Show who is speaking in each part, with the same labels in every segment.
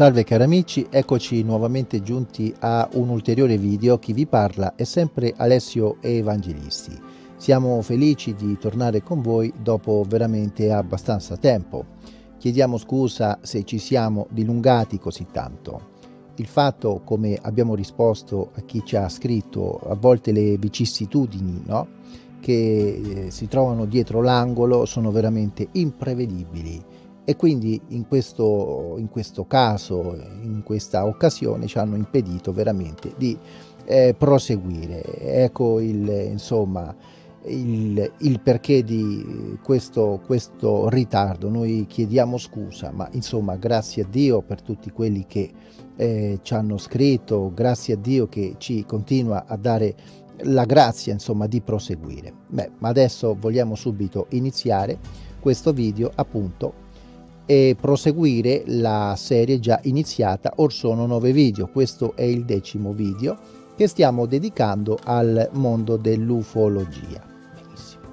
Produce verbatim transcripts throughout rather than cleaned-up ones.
Speaker 1: Salve cari amici, eccoci nuovamente giunti a un ulteriore video. Chi vi parla è sempre Alessio Evangelisti. Siamo felici di tornare con voi dopo veramente abbastanza tempo. Chiediamo scusa se ci siamo dilungati così tanto. Il fatto, come abbiamo risposto a chi ci ha scritto, a volte le vicissitudini, no? che eh, si trovano dietro l'angolo sono veramente imprevedibili. E quindi in questo, in questo caso, in questa occasione, ci hanno impedito veramente di eh, proseguire. Ecco il, insomma, il, il perché di questo, questo ritardo. Noi chiediamo scusa, ma insomma grazie a Dio per tutti quelli che eh, ci hanno scritto, grazie a Dio che ci continua a dare la grazia, insomma, di proseguire. Beh, ma adesso vogliamo subito iniziare questo video, appunto, e proseguire la serie già iniziata. Or sono nove video, questo è il decimo video che stiamo dedicando al mondo dell'ufologia. Benissimo.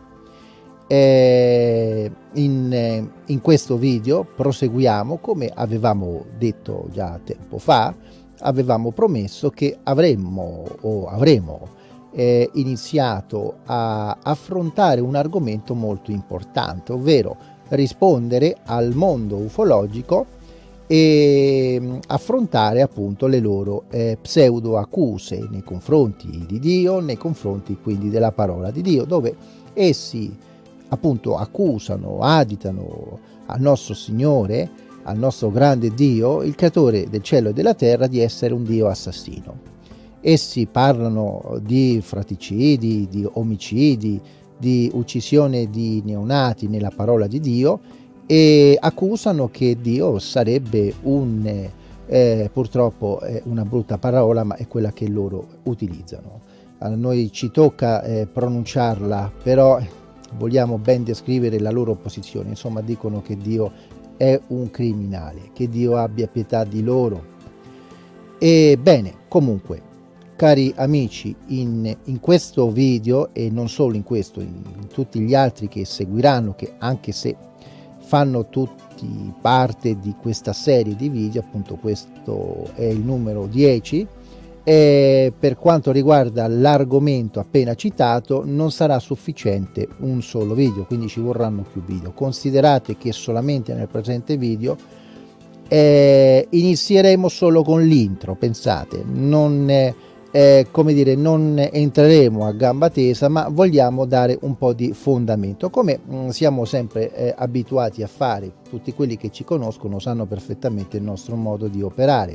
Speaker 1: E in, in questo video proseguiamo, come avevamo detto già tempo fa, avevamo promesso che avremmo o avremo eh, iniziato a affrontare un argomento molto importante, ovvero rispondere al mondo ufologico e affrontare appunto le loro eh, pseudo accuse nei confronti di Dio, nei confronti quindi della parola di Dio, dove essi appunto accusano, additano al nostro Signore, al nostro grande Dio, il creatore del cielo e della terra, di essere un Dio assassino. Essi parlano di fratricidi, di omicidi, di uccisione di neonati nella parola di Dio, e accusano che Dio sarebbe un, eh, purtroppo è una brutta parola, ma è quella che loro utilizzano. A noi ci tocca eh, pronunciarla, però vogliamo ben descrivere la loro posizione. Insomma, dicono che Dio è un criminale, che Dio abbia pietà di loro. E bene, comunque, cari amici, in, in questo video, e non solo in questo, in, in tutti gli altri che seguiranno, che anche se fanno tutti parte di questa serie di video, appunto questo è il numero dieci, e per quanto riguarda l'argomento appena citato non sarà sufficiente un solo video, quindi ci vorranno più video. Considerate che solamente nel presente video eh, inizieremo solo con l'intro, pensate, non... Eh, Eh, come dire, non entreremo a gamba tesa, ma vogliamo dare un po' di fondamento, come mh, siamo sempre eh, abituati a fare. Tutti quelli che ci conoscono sanno perfettamente il nostro modo di operare.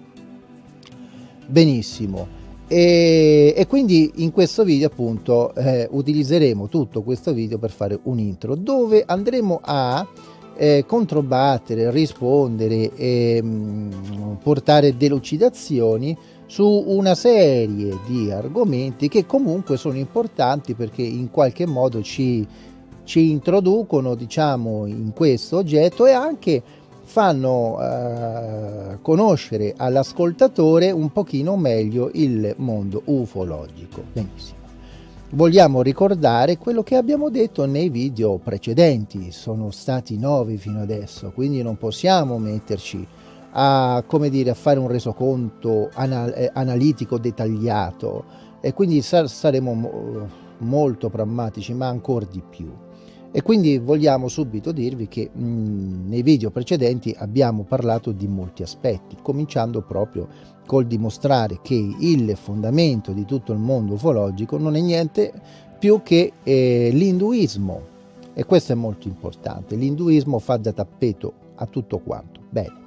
Speaker 1: Benissimo, e, e quindi in questo video appunto eh, utilizzeremo tutto questo video per fare un intro, dove andremo a eh, controbattere, rispondere e mh, portare delucidazioni su una serie di argomenti che comunque sono importanti, perché in qualche modo ci, ci introducono, diciamo, in questo oggetto, e anche fanno eh, conoscere all'ascoltatore un pochino meglio il mondo ufologico. Benissimo. Vogliamo ricordare quello che abbiamo detto nei video precedenti. Sono stati nove fino adesso, quindi non possiamo metterci a, come dire, a fare un resoconto anal eh, analitico dettagliato, e quindi sar saremo mo molto prammatici, ma ancora di più. E quindi vogliamo subito dirvi che mh, nei video precedenti abbiamo parlato di molti aspetti, cominciando proprio col dimostrare che il fondamento di tutto il mondo ufologico non è niente più che eh, l'induismo, e questo è molto importante. L'induismo fa da tappeto a tutto quanto. Bene.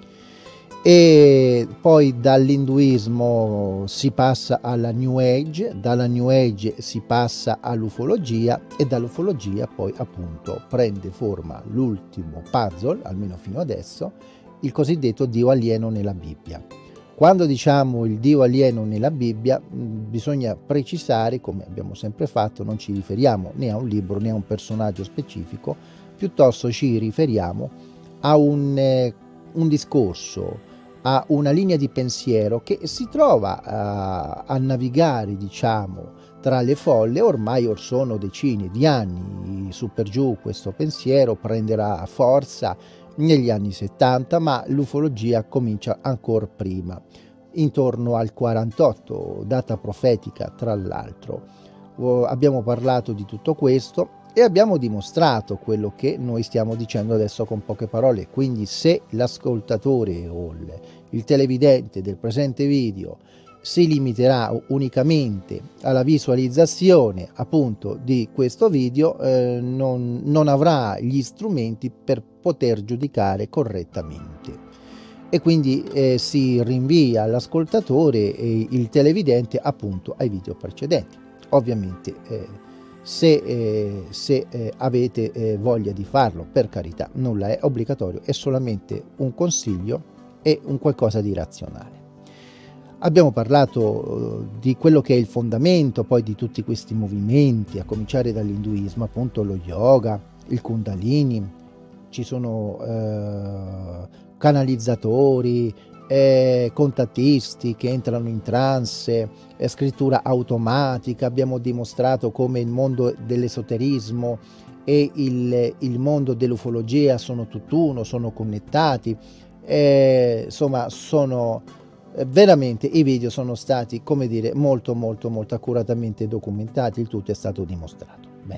Speaker 1: E poi dall'induismo si passa alla New Age, dalla New Age si passa all'ufologia, e dall'ufologia poi appunto prende forma l'ultimo puzzle, almeno fino adesso, il cosiddetto Dio alieno nella Bibbia. Quando diciamo il Dio alieno nella Bibbia mh, bisogna precisare, come abbiamo sempre fatto, non ci riferiamo né a un libro né a un personaggio specifico, piuttosto ci riferiamo a un, eh, un discorso, a una linea di pensiero che si trova a, a navigare, diciamo, tra le folle. Ormai or sono decine di anni, su per giù questo pensiero prenderà forza negli anni settanta, ma l'ufologia comincia ancora prima, intorno al quarantotto, data profetica tra l'altro. Uh, abbiamo parlato di tutto questo e abbiamo dimostrato quello che noi stiamo dicendo adesso con poche parole. Quindi se l'ascoltatore o il, il televidente del presente video si limiterà unicamente alla visualizzazione appunto di questo video, eh, non, non avrà gli strumenti per poter giudicare correttamente, e quindi eh, si rinvia all'ascoltatore e il televidente appunto ai video precedenti. Ovviamente eh, se, eh, se eh, avete eh, voglia di farlo, per carità, nulla è obbligatorio, è solamente un consiglio e un qualcosa di razionale. Abbiamo parlato di quello che è il fondamento poi di tutti questi movimenti, a cominciare dall'induismo, appunto lo yoga, il kundalini, ci sono eh, canalizzatori, eh, contattisti che entrano in trance, eh, scrittura automatica. Abbiamo dimostrato come il mondo dell'esoterismo e il, il mondo dell'ufologia sono tutt'uno, sono connettati, eh, insomma sono... veramente i video sono stati, come dire, molto molto molto accuratamente documentati, il tutto è stato dimostrato. Bene,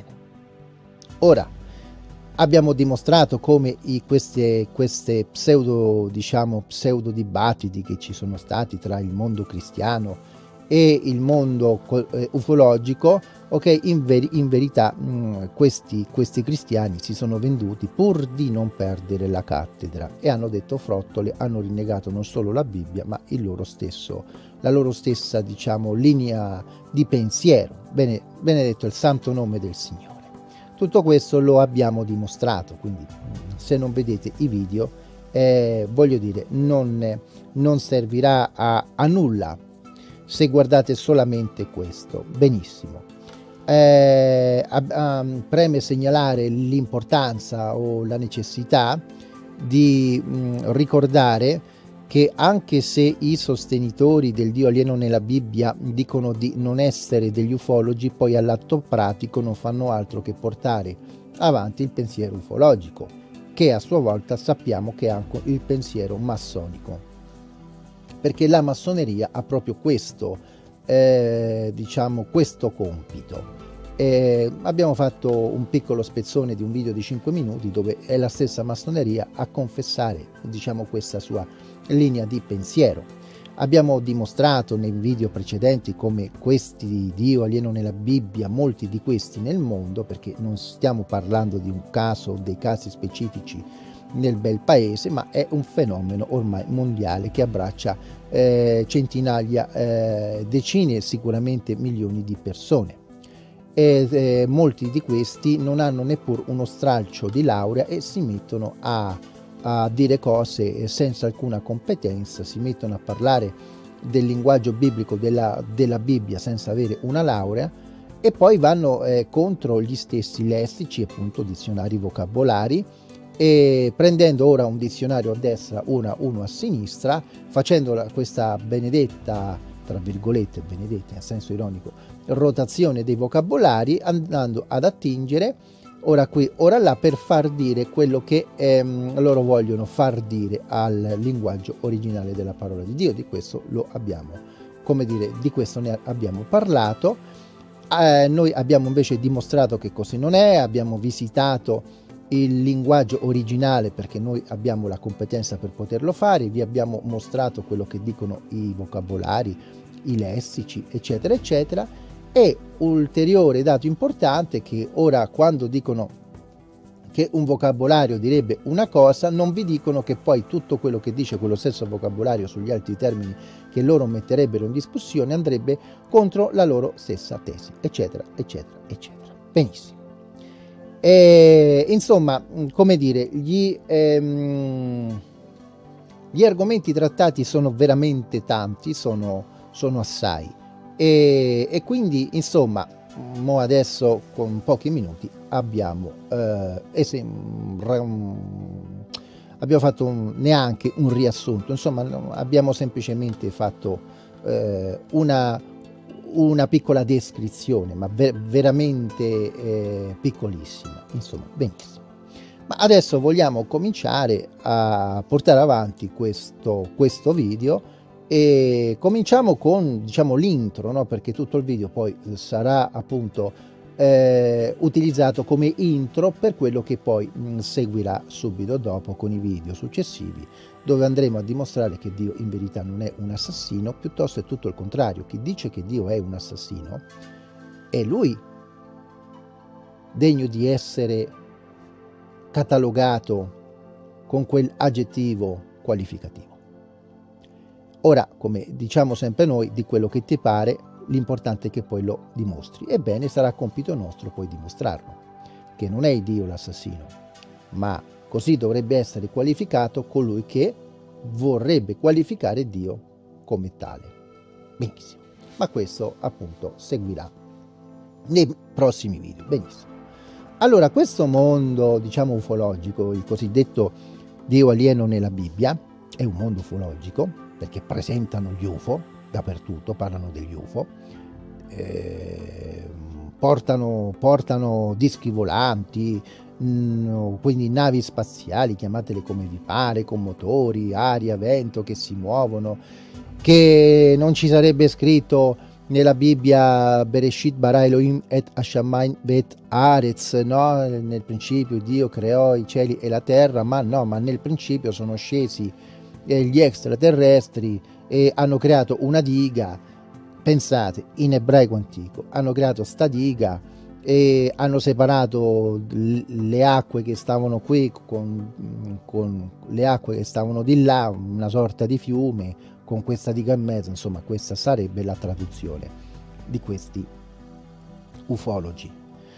Speaker 1: ora abbiamo dimostrato come i, queste, queste pseudo, diciamo, pseudo dibattiti che ci sono stati tra il mondo cristiano e il mondo eh, ufologico, ok, in, veri, in verità mh, questi, questi cristiani si sono venduti pur di non perdere la cattedra e hanno detto frottole, hanno rinnegato non solo la Bibbia ma il loro stesso, la loro stessa, diciamo, linea di pensiero. Bene, benedetto il santo nome del Signore. Tutto questo lo abbiamo dimostrato, quindi se non vedete i video, eh, voglio dire, non, non servirà a, a nulla se guardate solamente questo. Benissimo. Eh, um, preme segnalare l'importanza o la necessità di mh, ricordare che anche se i sostenitori del Dio alieno nella Bibbia dicono di non essere degli ufologi, poi all'atto pratico non fanno altro che portare avanti il pensiero ufologico, che a sua volta sappiamo che è anche il pensiero massonico, perché la massoneria ha proprio questo, eh, diciamo, questo compito. Eh, abbiamo fatto un piccolo spezzone di un video di cinque minuti dove è la stessa massoneria a confessare, diciamo, questa sua linea di pensiero. Abbiamo dimostrato nei video precedenti come questi Dio alieno nella Bibbia, molti di questi nel mondo, perché non stiamo parlando di un caso o dei casi specifici nel bel paese, ma è un fenomeno ormai mondiale che abbraccia eh, centinaia, eh, decine, sicuramente milioni di persone. E eh, molti di questi non hanno neppure uno stralcio di laurea e si mettono a, a dire cose senza alcuna competenza, si mettono a parlare del linguaggio biblico della, della Bibbia senza avere una laurea, e poi vanno eh, contro gli stessi lessici, appunto dizionari vocabolari, e prendendo ora un dizionario a destra, una, uno a sinistra, facendo la, questa benedetta, tra virgolette benedetta in senso ironico, rotazione dei vocabolari, andando ad attingere ora qui, ora là, per far dire quello che ehm, loro vogliono far dire al linguaggio originale della parola di Dio. Di questo lo abbiamo, come dire, di questo ne abbiamo parlato. Eh, noi abbiamo invece dimostrato che così non è, abbiamo visitato il linguaggio originale perché noi abbiamo la competenza per poterlo fare, vi abbiamo mostrato quello che dicono i vocabolari, i lessici, eccetera eccetera. E ulteriore dato importante, che ora quando dicono che un vocabolario direbbe una cosa, non vi dicono che poi tutto quello che dice quello stesso vocabolario sugli altri termini che loro metterebbero in discussione andrebbe contro la loro stessa tesi, eccetera eccetera eccetera. Benissimo. E, insomma, come dire, gli, ehm, gli argomenti trattati sono veramente tanti, sono, sono assai, e, e quindi insomma mo adesso con pochi minuti abbiamo eh, esem, abbiamo fatto un, neanche un riassunto, insomma abbiamo semplicemente fatto eh, una una piccola descrizione, ma ver veramente eh, piccolissima, insomma. Benissimo. Ma adesso vogliamo cominciare a portare avanti questo, questo video e cominciamo con, diciamo, l'intro, no? Perché tutto il video poi sarà appunto eh, utilizzato come intro per quello che poi mh, seguirà subito dopo con i video successivi, dove andremo a dimostrare che Dio in verità non è un assassino, piuttosto è tutto il contrario. Chi dice che Dio è un assassino è lui degno di essere catalogato con quell'aggettivo qualificativo. Ora, come diciamo sempre noi, di quello che ti pare, l'importante è che poi lo dimostri. Ebbene, sarà compito nostro poi dimostrarlo, che non è Dio l'assassino, ma così dovrebbe essere qualificato colui che vorrebbe qualificare Dio come tale. Benissimo, ma questo appunto seguirà nei prossimi video. Benissimo. Allora, questo mondo, diciamo, ufologico, il cosiddetto Dio alieno nella Bibbia, è un mondo ufologico perché presentano gli U F O dappertutto, parlano degli U F O, eh, portano, portano dischi volanti, mh, quindi navi spaziali, chiamatele come vi pare, con motori, aria, vento che si muovono, che non ci sarebbe scritto nella Bibbia Bereshit bara Elohim et Hashamayim vet Haaretz, no? Nel principio Dio creò i cieli e la terra, ma no, ma nel principio sono scesi eh, gli extraterrestri e hanno creato una diga. Pensate, in ebraico antico hanno creato sta diga e hanno separato le acque che stavano qui con, con le acque che stavano di là, una sorta di fiume con questa diga in mezzo. Insomma, questa sarebbe la traduzione di questi ufologi.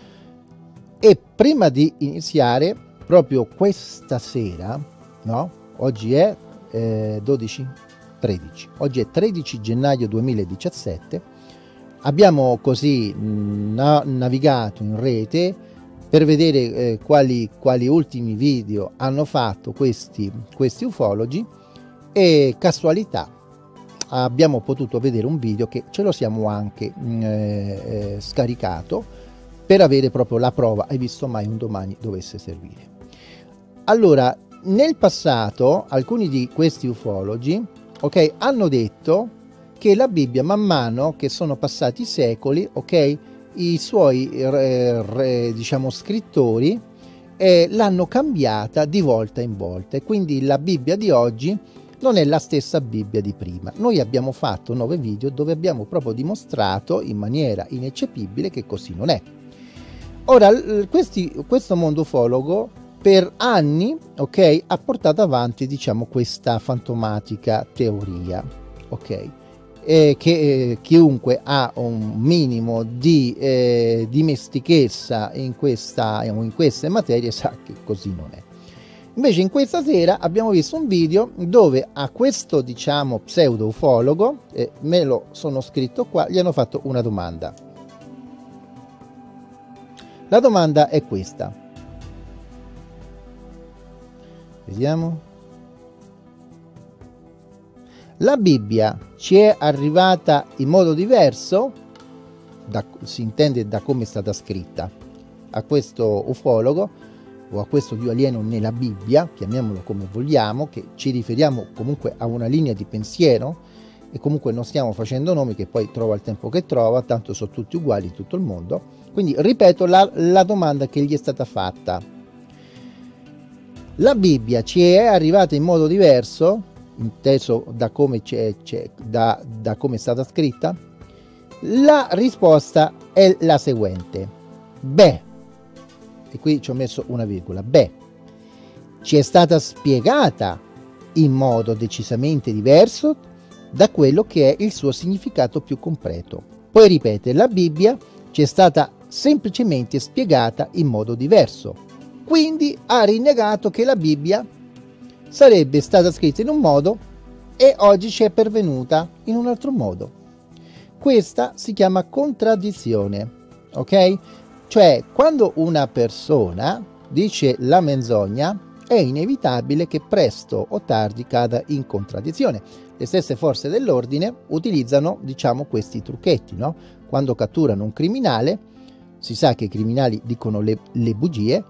Speaker 1: E prima di iniziare, proprio questa sera, no? Oggi è eh, dodici? tredici. Oggi è tredici gennaio duemiladiciassette. Abbiamo così na navigato in rete per vedere eh, quali, quali ultimi video hanno fatto questi, questi ufologi, e casualità abbiamo potuto vedere un video che ce lo siamo anche eh, eh, scaricato per avere proprio la prova. Hai visto mai un domani dovesse servire? Allora, nel passato alcuni di questi ufologi, ok, hanno detto che la Bibbia, man mano che sono passati i secoli, ok, i suoi eh, re, diciamo scrittori eh, l'hanno cambiata di volta in volta, e quindi la Bibbia di oggi non è la stessa Bibbia di prima. Noi abbiamo fatto nove video dove abbiamo proprio dimostrato in maniera ineccepibile che così non è. Ora, questi, questo mondo ufologo per anni, ok, ha portato avanti, diciamo, questa fantomatica teoria, ok, e che eh, chiunque ha un minimo di eh, dimestichezza in questa in queste materie sa che così non è. Invece in questa sera abbiamo visto un video dove a questo, diciamo, pseudo ufologo, eh, me lo sono scritto qua, gli hanno fatto una domanda. La domanda è questa. Vediamo. La Bibbia ci è arrivata in modo diverso? Da, si intende da come è stata scritta. A questo ufologo o a questo Dio alieno nella Bibbia, chiamiamolo come vogliamo, che ci riferiamo comunque a una linea di pensiero, e comunque non stiamo facendo nomi che poi trova il tempo che trova, tanto sono tutti uguali in tutto il mondo. Quindi ripeto la, la domanda che gli è stata fatta. La Bibbia ci è arrivata in modo diverso, inteso da come, c'è, c'è, da, da come è stata scritta? La risposta è la seguente. Beh, e qui ci ho messo una virgola, beh, ci è stata spiegata in modo decisamente diverso da quello che è il suo significato più completo. Poi ripete, la Bibbia ci è stata semplicemente spiegata in modo diverso. Quindi ha rinnegato che la Bibbia sarebbe stata scritta in un modo e oggi ci è pervenuta in un altro modo. Questa si chiama contraddizione, ok? Cioè, quando una persona dice la menzogna, è inevitabile che presto o tardi cada in contraddizione. Le stesse forze dell'ordine utilizzano, diciamo, questi trucchetti, no? Quando catturano un criminale, si sa che i criminali dicono le, le bugie,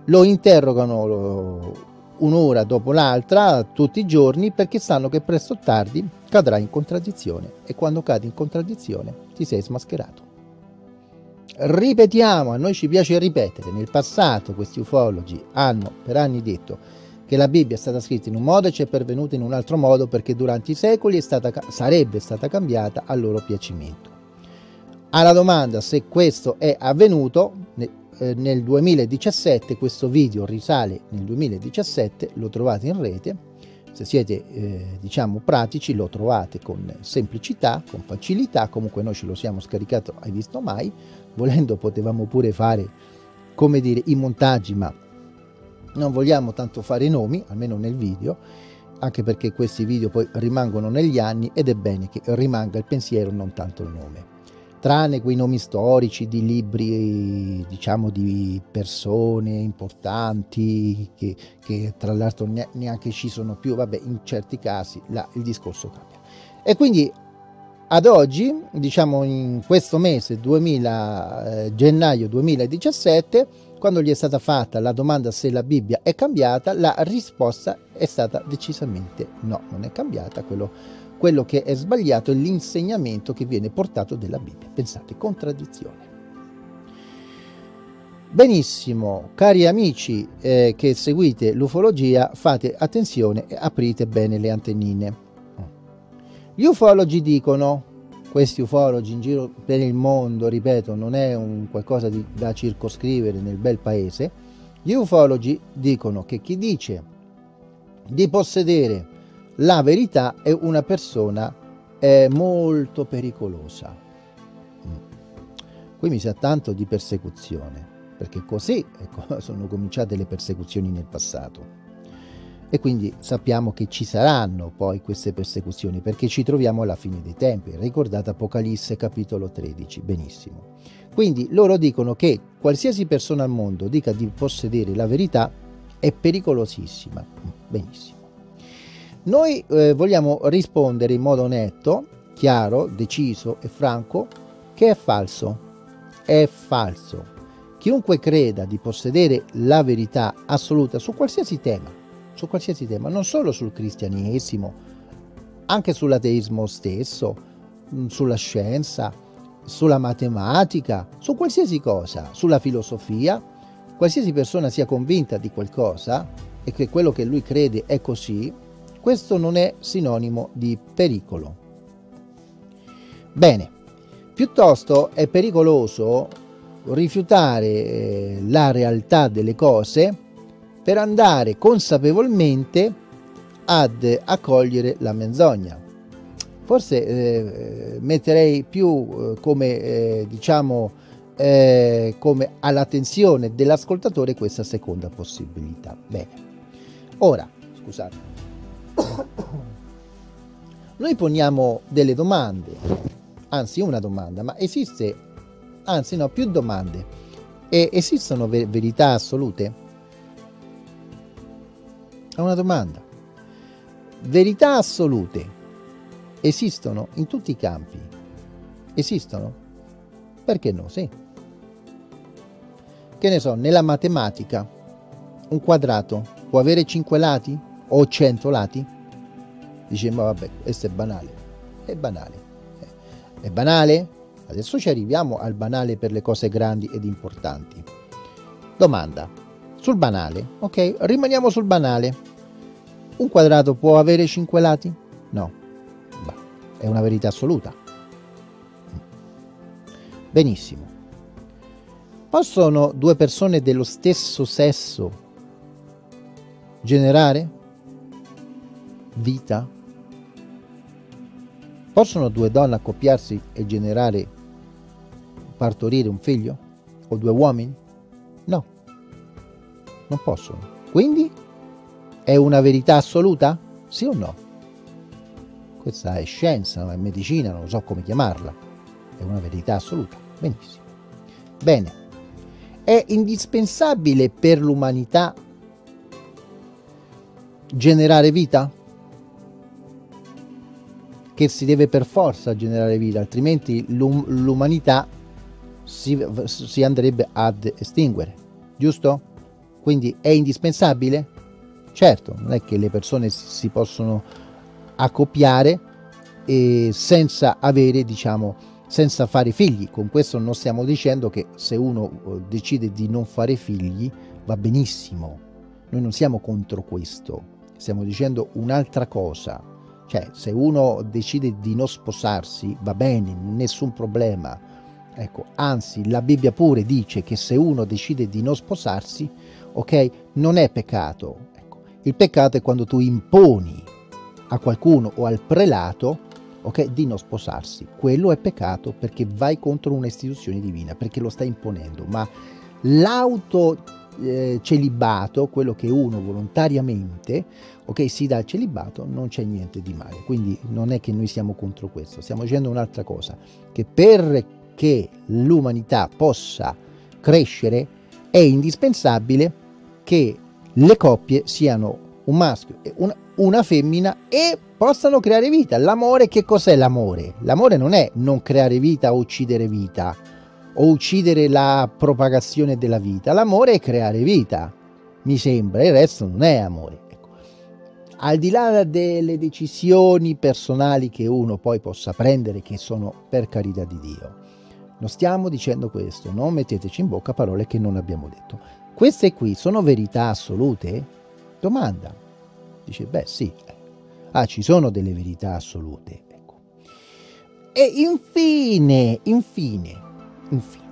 Speaker 1: lo interrogano un'ora dopo l'altra tutti i giorni, perché sanno che presto o tardi cadrà in contraddizione, e quando cadi in contraddizione ti sei smascherato. Ripetiamo, a noi ci piace ripetere. Nel passato questi ufologi hanno per anni detto che la Bibbia è stata scritta in un modo e ci è pervenuta in un altro modo, perché durante i secoli è stata, sarebbe stata cambiata a loro piacimento. Alla domanda se questo è avvenuto, nel duemiladiciassette, questo video risale nel duemiladiciassette, lo trovate in rete, se siete eh, diciamo pratici lo trovate con semplicità, con facilità. Comunque noi ce lo siamo scaricato, hai visto mai, volendo potevamo pure fare, come dire, i montaggi, ma non vogliamo tanto fare nomi, almeno nel video, anche perché questi video poi rimangono negli anni ed è bene che rimanga il pensiero, non tanto il nome. Tranne quei nomi storici di libri, diciamo, di persone importanti che, che tra l'altro neanche ci sono più, vabbè, in certi casi là il discorso cambia. E quindi ad oggi, diciamo in questo mese duemila, eh, gennaio duemiladiciassette, quando gli è stata fatta la domanda se la Bibbia è cambiata, la risposta è stata decisamente no, non è cambiata. Quello Quello che è sbagliato è l'insegnamento che viene portato della Bibbia. Pensate, contraddizione. Benissimo, cari amici eh, che seguite l'ufologia, fate attenzione e aprite bene le antennine. Gli ufologi dicono, questi ufologi in giro per il mondo, ripeto, non è un qualcosa di, da circoscrivere nel bel paese, gli ufologi dicono che chi dice di possedere la verità è una persona è molto pericolosa. Qui mi sa tanto di persecuzione, perché così ecco, sono cominciate le persecuzioni nel passato, e quindi sappiamo che ci saranno poi queste persecuzioni, perché ci troviamo alla fine dei tempi. Ricordate Apocalisse capitolo tredici, benissimo. Quindi loro dicono che qualsiasi persona al mondo dica di possedere la verità è pericolosissima. Benissimo. Noi eh, vogliamo rispondere in modo netto, chiaro, deciso e franco che è falso. È falso. Chiunque creda di possedere la verità assoluta su qualsiasi tema, su qualsiasi tema, non solo sul cristianesimo, anche sull'ateismo stesso, sulla scienza, sulla matematica, su qualsiasi cosa, sulla filosofia, qualsiasi persona sia convinta di qualcosa e che quello che lui crede è così, questo non è sinonimo di pericolo. Bene, piuttosto è pericoloso rifiutare eh, la realtà delle cose per andare consapevolmente ad accogliere la menzogna. Forse eh, metterei più eh, come eh, diciamo eh, come all'attenzione dell'ascoltatore questa seconda possibilità. Bene, ora scusate. Noi poniamo delle domande, anzi una domanda, ma esiste, anzi no, più domande, e esistono ver verità assolute? È una domanda. Verità assolute esistono in tutti i campi? Esistono? Perché no? Sì. Che ne so, nella matematica un quadrato può avere cinque lati o cento lati? Dice, ma vabbè, questo è banale. È banale. È banale? Adesso ci arriviamo al banale per le cose grandi ed importanti. Domanda. Sul banale, ok? Rimaniamo sul banale. Un quadrato può avere cinque lati? No. Bah, è una verità assoluta. Benissimo. Possono due persone dello stesso sesso generare vita? Possono due donne accoppiarsi e generare, partorire un figlio? O due uomini? No, non possono. Quindi è una verità assoluta? Sì o no? Questa è scienza, è medicina, non so come chiamarla. È una verità assoluta. Benissimo. Bene. È indispensabile per l'umanità generare vita? Che si deve per forza generare vita, altrimenti l'umanità si, si andrebbe ad estinguere, giusto? Quindi è indispensabile? Certo, non è che le persone si possono accoppiare e senza avere, diciamo, senza fare figli. Con questo non stiamo dicendo che se uno decide di non fare figli va benissimo. Noi non siamo contro questo, stiamo dicendo un'altra cosa. Cioè, se uno decide di non sposarsi va bene, nessun problema. Ecco, anzi, la Bibbia pure dice che se uno decide di non sposarsi, ok, non è peccato. Ecco, il peccato è quando tu imponi a qualcuno o al prelato, ok, di non sposarsi. Quello è peccato perché vai contro un'istituzione divina, perché lo stai imponendo. Ma l'auto eh, celibato, quello che uno volontariamente, ok, si dà il celibato, non c'è niente di male. Quindi non è che noi siamo contro questo, stiamo dicendo un'altra cosa, che perché l'umanità possa crescere è indispensabile che le coppie siano un maschio e una, una femmina e possano creare vita. L'amore, che cos'è l'amore? L'amore non è non creare vita o uccidere vita o uccidere la propagazione della vita. L'amore è creare vita, mi sembra, il resto non è amore. Ecco. Al di là delle decisioni personali che uno poi possa prendere, che sono per carità di Dio, non stiamo dicendo questo, non metteteci in bocca parole che non abbiamo detto. Queste qui sono verità assolute? Domanda. Dice, beh sì, ah, ci sono delle verità assolute. Ecco. E infine, infine, infine,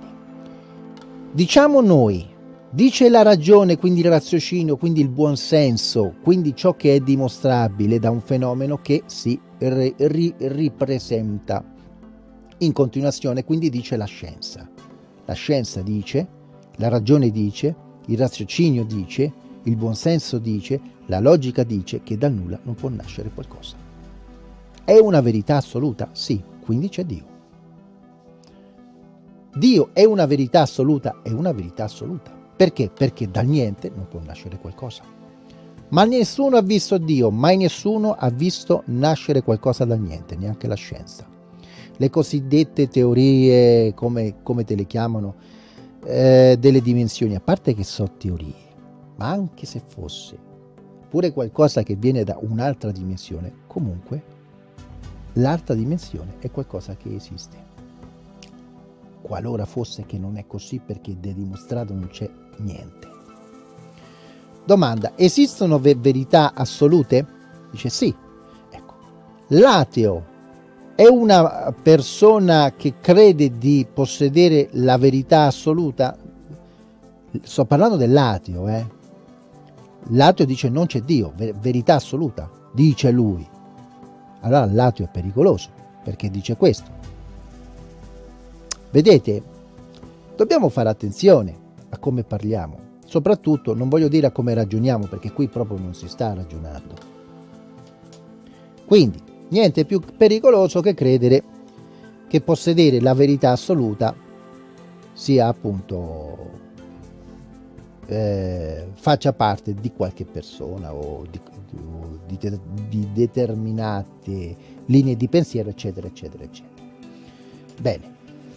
Speaker 1: diciamo noi, dice la ragione, quindi il raziocinio, quindi il buon senso, quindi ciò che è dimostrabile da un fenomeno che si ri ri ripresenta in continuazione, quindi dice la scienza. La scienza dice, la ragione dice, il raziocinio dice, il buonsenso dice, la logica dice che dal nulla non può nascere qualcosa. È una verità assoluta? Sì, quindi c'è Dio. Dio è una verità assoluta? È una verità assoluta. Perché? Perché dal niente non può nascere qualcosa. Ma nessuno ha visto Dio, mai nessuno ha visto nascere qualcosa dal niente, neanche la scienza. Le cosiddette teorie, come, come te le chiamano, eh, delle dimensioni, a parte che sono teorie, ma anche se fosse pure qualcosa che viene da un'altra dimensione, comunque l'altra dimensione è qualcosa che esiste. Qualora fosse che non è così, perché è dimostrato non c'è niente. Domanda, esistono ver verità assolute? Dice sì. Ecco, l'ateo è una persona che crede di possedere la verità assoluta? Sto parlando dell'ateo, eh. L'ateo dice non c'è Dio, ver verità assoluta, dice lui. Allora l'ateo è pericoloso, perché dice questo. Vedete, dobbiamo fare attenzione a come parliamo, soprattutto non voglio dire a come ragioniamo, perché qui proprio non si sta ragionando. Quindi, niente più pericoloso che credere che possedere la verità assoluta sia appunto eh, faccia parte di qualche persona o di, di, di, di determinate linee di pensiero, eccetera, eccetera, eccetera. Bene.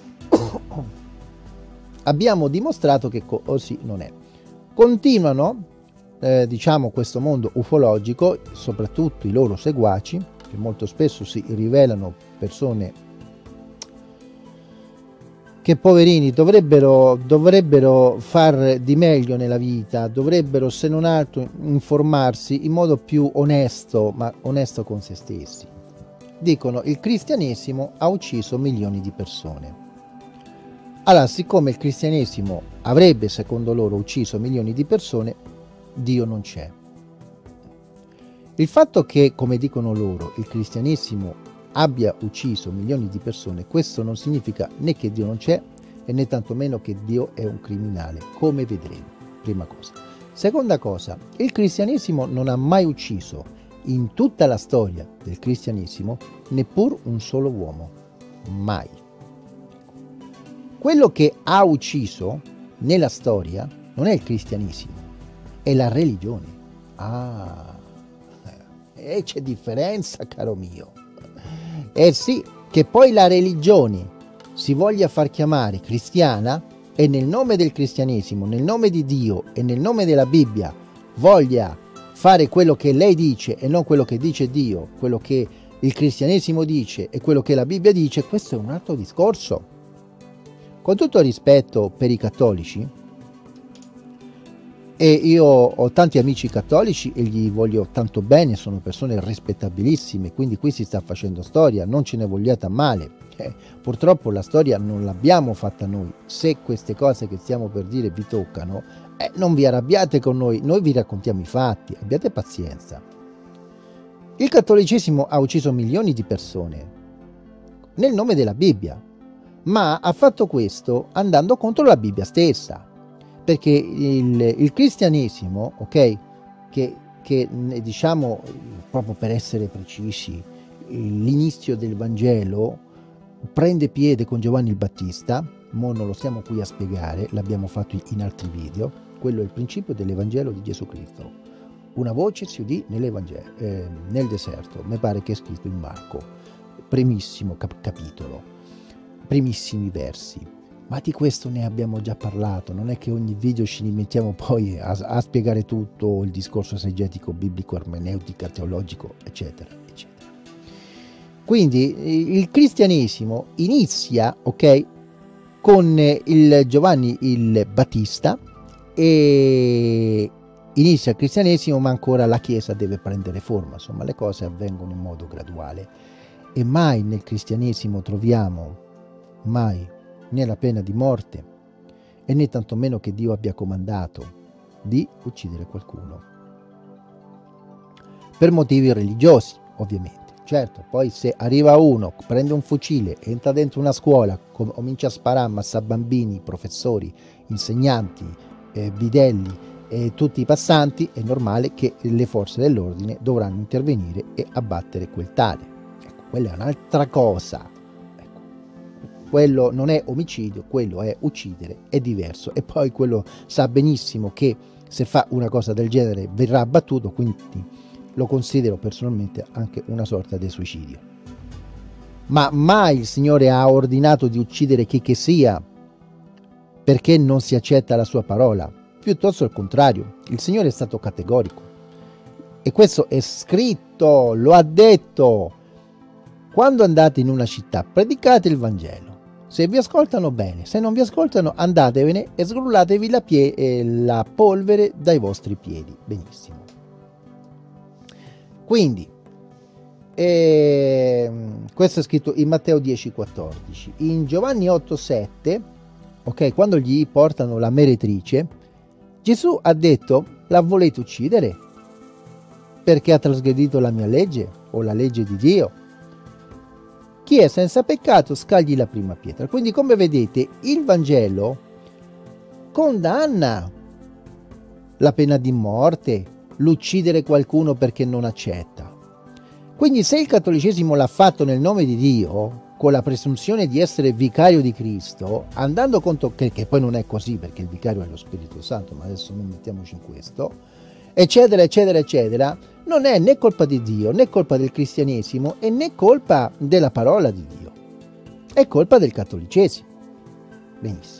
Speaker 1: Abbiamo dimostrato che così non è. Continuano, eh, diciamo, questo mondo ufologico, soprattutto i loro seguaci, che molto spesso si rivelano persone che, poverini, dovrebbero, dovrebbero far di meglio nella vita, dovrebbero, se non altro, informarsi in modo più onesto, ma onesto con se stessi. Dicono: il cristianesimo ha ucciso milioni di persone. Allora, siccome il cristianesimo avrebbe, secondo loro, ucciso milioni di persone, Dio non c'è. Il fatto che, come dicono loro, il cristianesimo abbia ucciso milioni di persone, questo non significa né che Dio non c'è e né tantomeno che Dio è un criminale, come vedremo. Prima cosa. Seconda cosa, il cristianesimo non ha mai ucciso, in tutta la storia del cristianesimo, neppur un solo uomo. Mai. Quello che ha ucciso nella storia non è il cristianesimo, è la religione. Ah, e c'è differenza, caro mio. Eh sì, che poi la religione si voglia far chiamare cristiana e nel nome del cristianesimo, nel nome di Dio e nel nome della Bibbia voglia fare quello che lei dice e non quello che dice Dio, quello che il cristianesimo dice e quello che la Bibbia dice, questo è un altro discorso. Con tutto rispetto per i cattolici, e io ho tanti amici cattolici e gli voglio tanto bene, sono persone rispettabilissime, quindi qui si sta facendo storia, non ce ne vogliate a male. Eh, purtroppo la storia non l'abbiamo fatta noi. Se queste cose che stiamo per dire vi toccano, eh, non vi arrabbiate con noi, noi vi raccontiamo i fatti, abbiate pazienza. Il cattolicesimo ha ucciso milioni di persone nel nome della Bibbia, ma ha fatto questo andando contro la Bibbia stessa. Perché il, il cristianesimo, ok, che, che diciamo, proprio per essere precisi, l'inizio del Vangelo prende piede con Giovanni il Battista, mo non lo stiamo qui a spiegare, l'abbiamo fatto in altri video, quello è il principio dell'Evangelo di Gesù Cristo. Una voce si udì eh, nel deserto, mi pare che è scritto in Marco, primissimo cap- capitolo, primissimi versi. Ma di questo ne abbiamo già parlato, non è che ogni video ci rimettiamo poi a, a spiegare tutto il discorso esegetico, biblico, ermeneutica, teologico, eccetera, eccetera. Quindi il cristianesimo inizia, ok, con il Giovanni il Battista, e inizia il cristianesimo, ma ancora la Chiesa deve prendere forma, insomma le cose avvengono in modo graduale e mai nel cristianesimo troviamo, mai, né la pena di morte e né tantomeno che Dio abbia comandato di uccidere qualcuno per motivi religiosi, ovviamente. Certo, poi se arriva uno, prende un fucile, entra dentro una scuola, comincia a sparare, ammazza bambini, professori, insegnanti, eh, bidelli e tutti i passanti, è normale che le forze dell'ordine dovranno intervenire e abbattere quel tale. Ecco, quella è un'altra cosa. Quello non è omicidio, quello è uccidere, è diverso. E poi quello sa benissimo che se fa una cosa del genere verrà abbattuto, quindi lo considero personalmente anche una sorta di suicidio. Ma mai il Signore ha ordinato di uccidere chi che sia perché non si accetta la sua parola, piuttosto al contrario, il Signore è stato categorico. E questo è scritto, lo ha detto. Quando andate in una città, predicate il Vangelo. Se vi ascoltano bene, se non vi ascoltano andatevene e sgrullatevi la, pie- eh, la polvere dai vostri piedi. Benissimo. Quindi, eh, questo è scritto in Matteo dieci quattordici. In Giovanni otto sette, ok, quando gli portano la meretrice, Gesù ha detto: la volete uccidere? Perché ha trasgredito la mia legge o la legge di Dio? Chi è senza peccato scagli la prima pietra. Quindi, come vedete, il Vangelo condanna la pena di morte, l'uccidere qualcuno perché non accetta. Quindi se il cattolicesimo l'ha fatto nel nome di Dio, con la presunzione di essere vicario di Cristo, andando contro, che, che poi non è così perché il vicario è lo Spirito Santo, ma adesso non mettiamoci in questo, eccetera, eccetera, eccetera, non è né colpa di Dio, né colpa del cristianesimo e né colpa della parola di Dio. È colpa del cattolicesimo. Benissimo.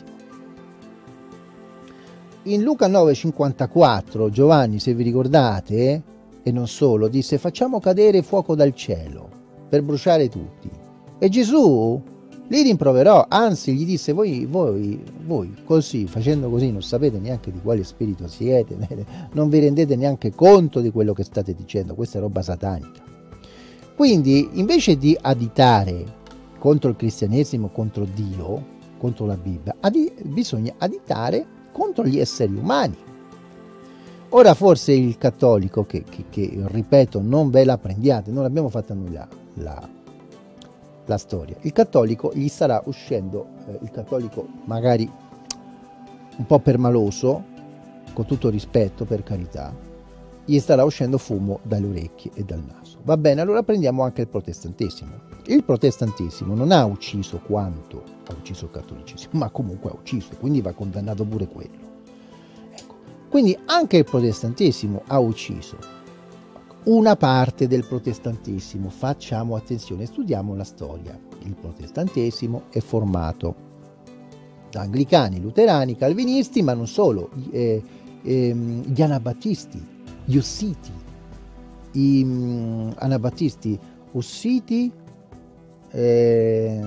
Speaker 1: In Luca nove cinquantaquattro, Giovanni, se vi ricordate, e non solo, disse: facciamo cadere fuoco dal cielo per bruciare tutti. E Gesù li rimproverò, anzi gli disse: voi, voi, voi così, facendo così, non sapete neanche di quale spirito siete, non vi rendete neanche conto di quello che state dicendo, questa è roba satanica. Quindi, invece di additare contro il cristianesimo, contro Dio, contro la Bibbia, adi- bisogna additare contro gli esseri umani. Ora forse il cattolico, che, che, che ripeto, non ve la prendiate, non l'abbiamo fatta noi la, la, la storia, il cattolico gli starà uscendo, eh, il cattolico magari un po' permaloso, con tutto rispetto, per carità, gli starà uscendo fumo dalle orecchie e dal naso. Va bene, allora prendiamo anche il protestantesimo. Il protestantesimo non ha ucciso quanto ha ucciso il cattolicesimo, ma comunque ha ucciso, quindi va condannato pure quello. Ecco. Quindi anche il protestantesimo ha ucciso. Una parte del protestantesimo, facciamo attenzione, studiamo la storia. Il protestantesimo è formato anglicani, luterani, calvinisti, ma non solo, eh, eh, gli anabattisti, gli ussiti, i um, anabattisti, ussiti, eh,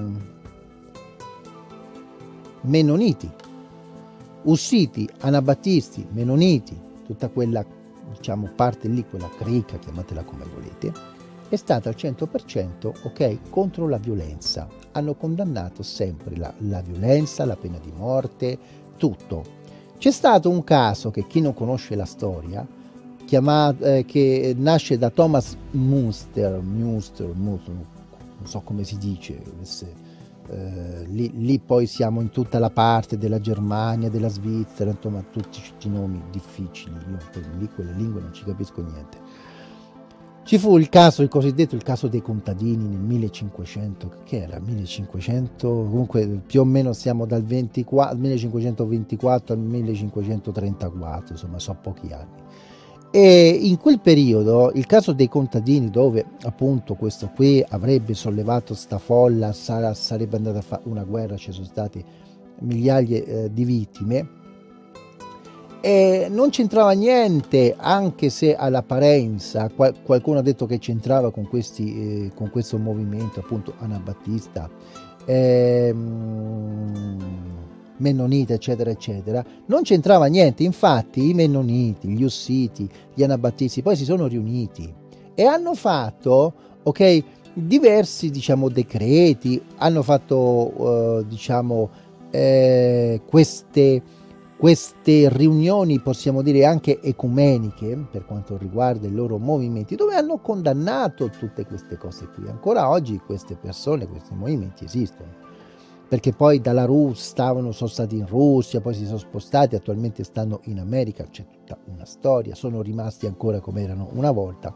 Speaker 1: mennoniti, ussiti, anabattisti, mennoniti, tutta quella, diciamo, parte lì, quella cricca, chiamatela come volete, è stata al cento per cento, ok, contro la violenza. Hanno condannato sempre la, la violenza, la pena di morte, tutto. C'è stato un caso che chi non conosce la storia, chiamato, eh, che nasce da Thomas Munster, Munster, Munster, non so come si dice, eh, lì, lì poi siamo in tutta la parte della Germania, della Svizzera, insomma tutti questi nomi difficili, io poi lì quelle lingue non ci capisco niente. Ci fu il caso, il cosiddetto il caso dei contadini nel millecinquecento, che era millecinquecento, comunque più o meno siamo dal ventiquattro, millecinquecentoventiquattro al millecinquecentotrentaquattro, insomma sono pochi anni. E in quel periodo il caso dei contadini, dove appunto questo qui avrebbe sollevato sta folla, sarà, sarebbe andata a fare una guerra, ci sono state migliaia eh, di vittime, e non c'entrava niente, anche se all'apparenza qual qualcuno ha detto che c'entrava con questi eh, con questo movimento appunto anabattista, ehm, mennonita eccetera eccetera, non c'entrava niente. Infatti i mennoniti, gli ussiti, gli anabattisti poi si sono riuniti e hanno fatto, ok, diversi, diciamo, decreti, hanno fatto uh, diciamo eh, queste queste riunioni, possiamo dire anche ecumeniche, per quanto riguarda i loro movimenti, dove hanno condannato tutte queste cose qui. Ancora oggi queste persone, questi movimenti esistono, perché poi dalla Russia stavano, sono stati in Russia, poi si sono spostati, attualmente stanno in America, c'è tutta una storia, sono rimasti ancora come erano una volta,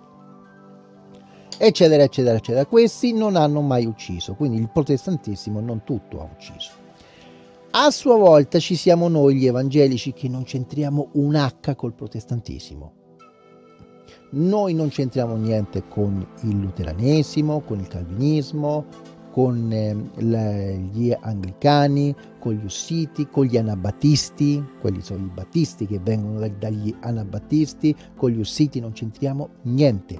Speaker 1: eccetera eccetera eccetera. Questi non hanno mai ucciso, quindi il protestantesimo non tutto ha ucciso. A sua volta ci siamo noi gli evangelici che non c'entriamo un H col protestantesimo. Noi non c'entriamo niente con il luteranesimo, con il calvinismo, con eh, le, gli anglicani, con gli ussiti, con gli anabattisti, quelli sono i battisti che vengono da, dagli anabattisti, con gli ussiti non c'entriamo niente.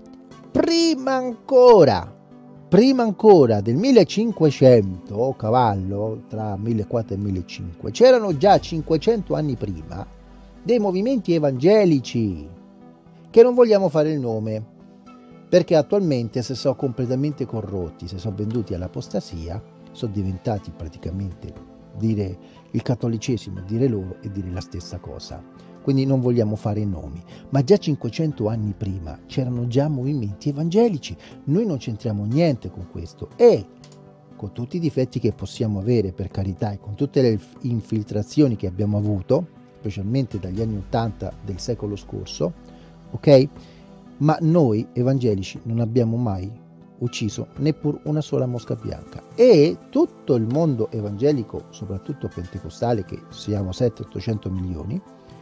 Speaker 1: Prima ancora, prima ancora del millecinquecento, oh cavallo, tra millequattrocento e millecinquecento, c'erano già cinquecento anni prima dei movimenti evangelici, che non vogliamo fare il nome, perché attualmente se sono completamente corrotti, se sono venduti all'apostasia, sono diventati praticamente, dire il cattolicesimo, dire loro e dire la stessa cosa. Quindi non vogliamo fare i nomi, ma già cinquecento anni prima c'erano già movimenti evangelici, noi non c'entriamo niente con questo e con tutti i difetti che possiamo avere, per carità, e con tutte le infiltrazioni che abbiamo avuto, specialmente dagli anni ottanta del secolo scorso, ok? Ma noi evangelici non abbiamo mai ucciso neppur una sola mosca bianca, e tutto il mondo evangelico, soprattutto pentecostale, che siamo settecento ottocento milioni,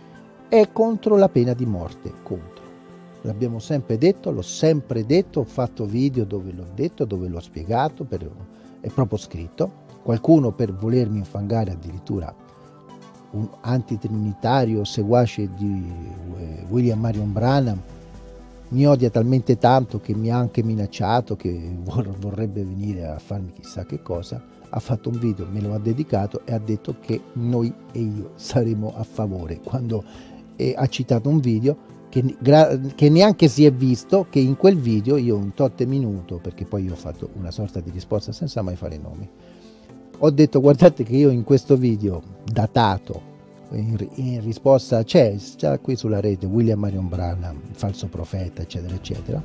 Speaker 1: è contro la pena di morte, contro. L'abbiamo sempre detto, l'ho sempre detto, ho fatto video dove l'ho detto, dove l'ho spiegato, per, è proprio scritto. Qualcuno, per volermi infangare, addirittura un antitrinitario seguace di eh, William Marion Branham, mi odia talmente tanto che mi ha anche minacciato che vorrebbe venire a farmi chissà che cosa. Ha fatto un video, me lo ha dedicato e ha detto che noi e io saremo a favore, quando eh, ha citato un video che, che neanche si è visto, che in quel video io un tot minuto, perché poi io ho fatto una sorta di risposta senza mai fare nomi, ho detto: guardate che io in questo video datato, in, in risposta, c'è già qui sulla rete William Marion Branham, falso profeta eccetera eccetera,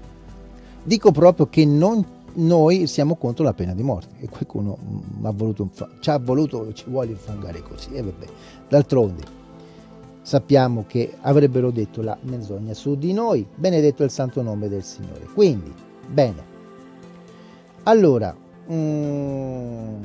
Speaker 1: dico proprio che non, noi siamo contro la pena di morte, e qualcuno mi ha voluto, ci ha voluto, ci vuole infangare così, e vabbè, d'altronde sappiamo che avrebbero detto la menzogna su di noi, benedetto il santo nome del Signore. Quindi bene, allora mm,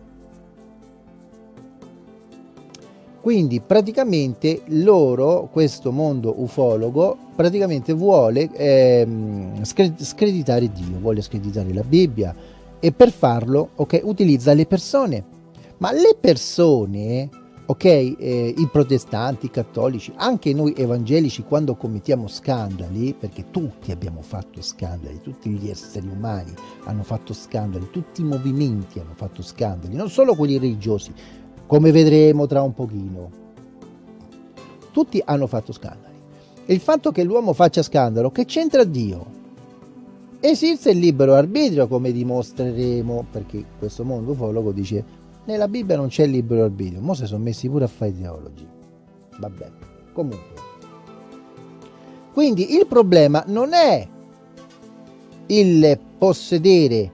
Speaker 1: quindi praticamente loro, questo mondo ufologo, praticamente vuole ehm, screditare Dio, vuole screditare la Bibbia, e per farlo, ok, utilizza le persone, Ma le persone, ok, eh, i protestanti, i cattolici, anche noi evangelici, quando commettiamo scandali, perché tutti abbiamo fatto scandali, tutti gli esseri umani hanno fatto scandali, tutti i movimenti hanno fatto scandali, non solo quelli religiosi, come vedremo tra un pochino. Tutti hanno fatto scandali. E il fatto che l'uomo faccia scandalo, che c'entra Dio? Esiste il libero arbitrio, come dimostreremo, perché questo mondo ufologo dice nella Bibbia non c'è il libero arbitrio. Mo si sono messi pure a fare i teologi. Vabbè, comunque. Quindi il problema non è il possedere,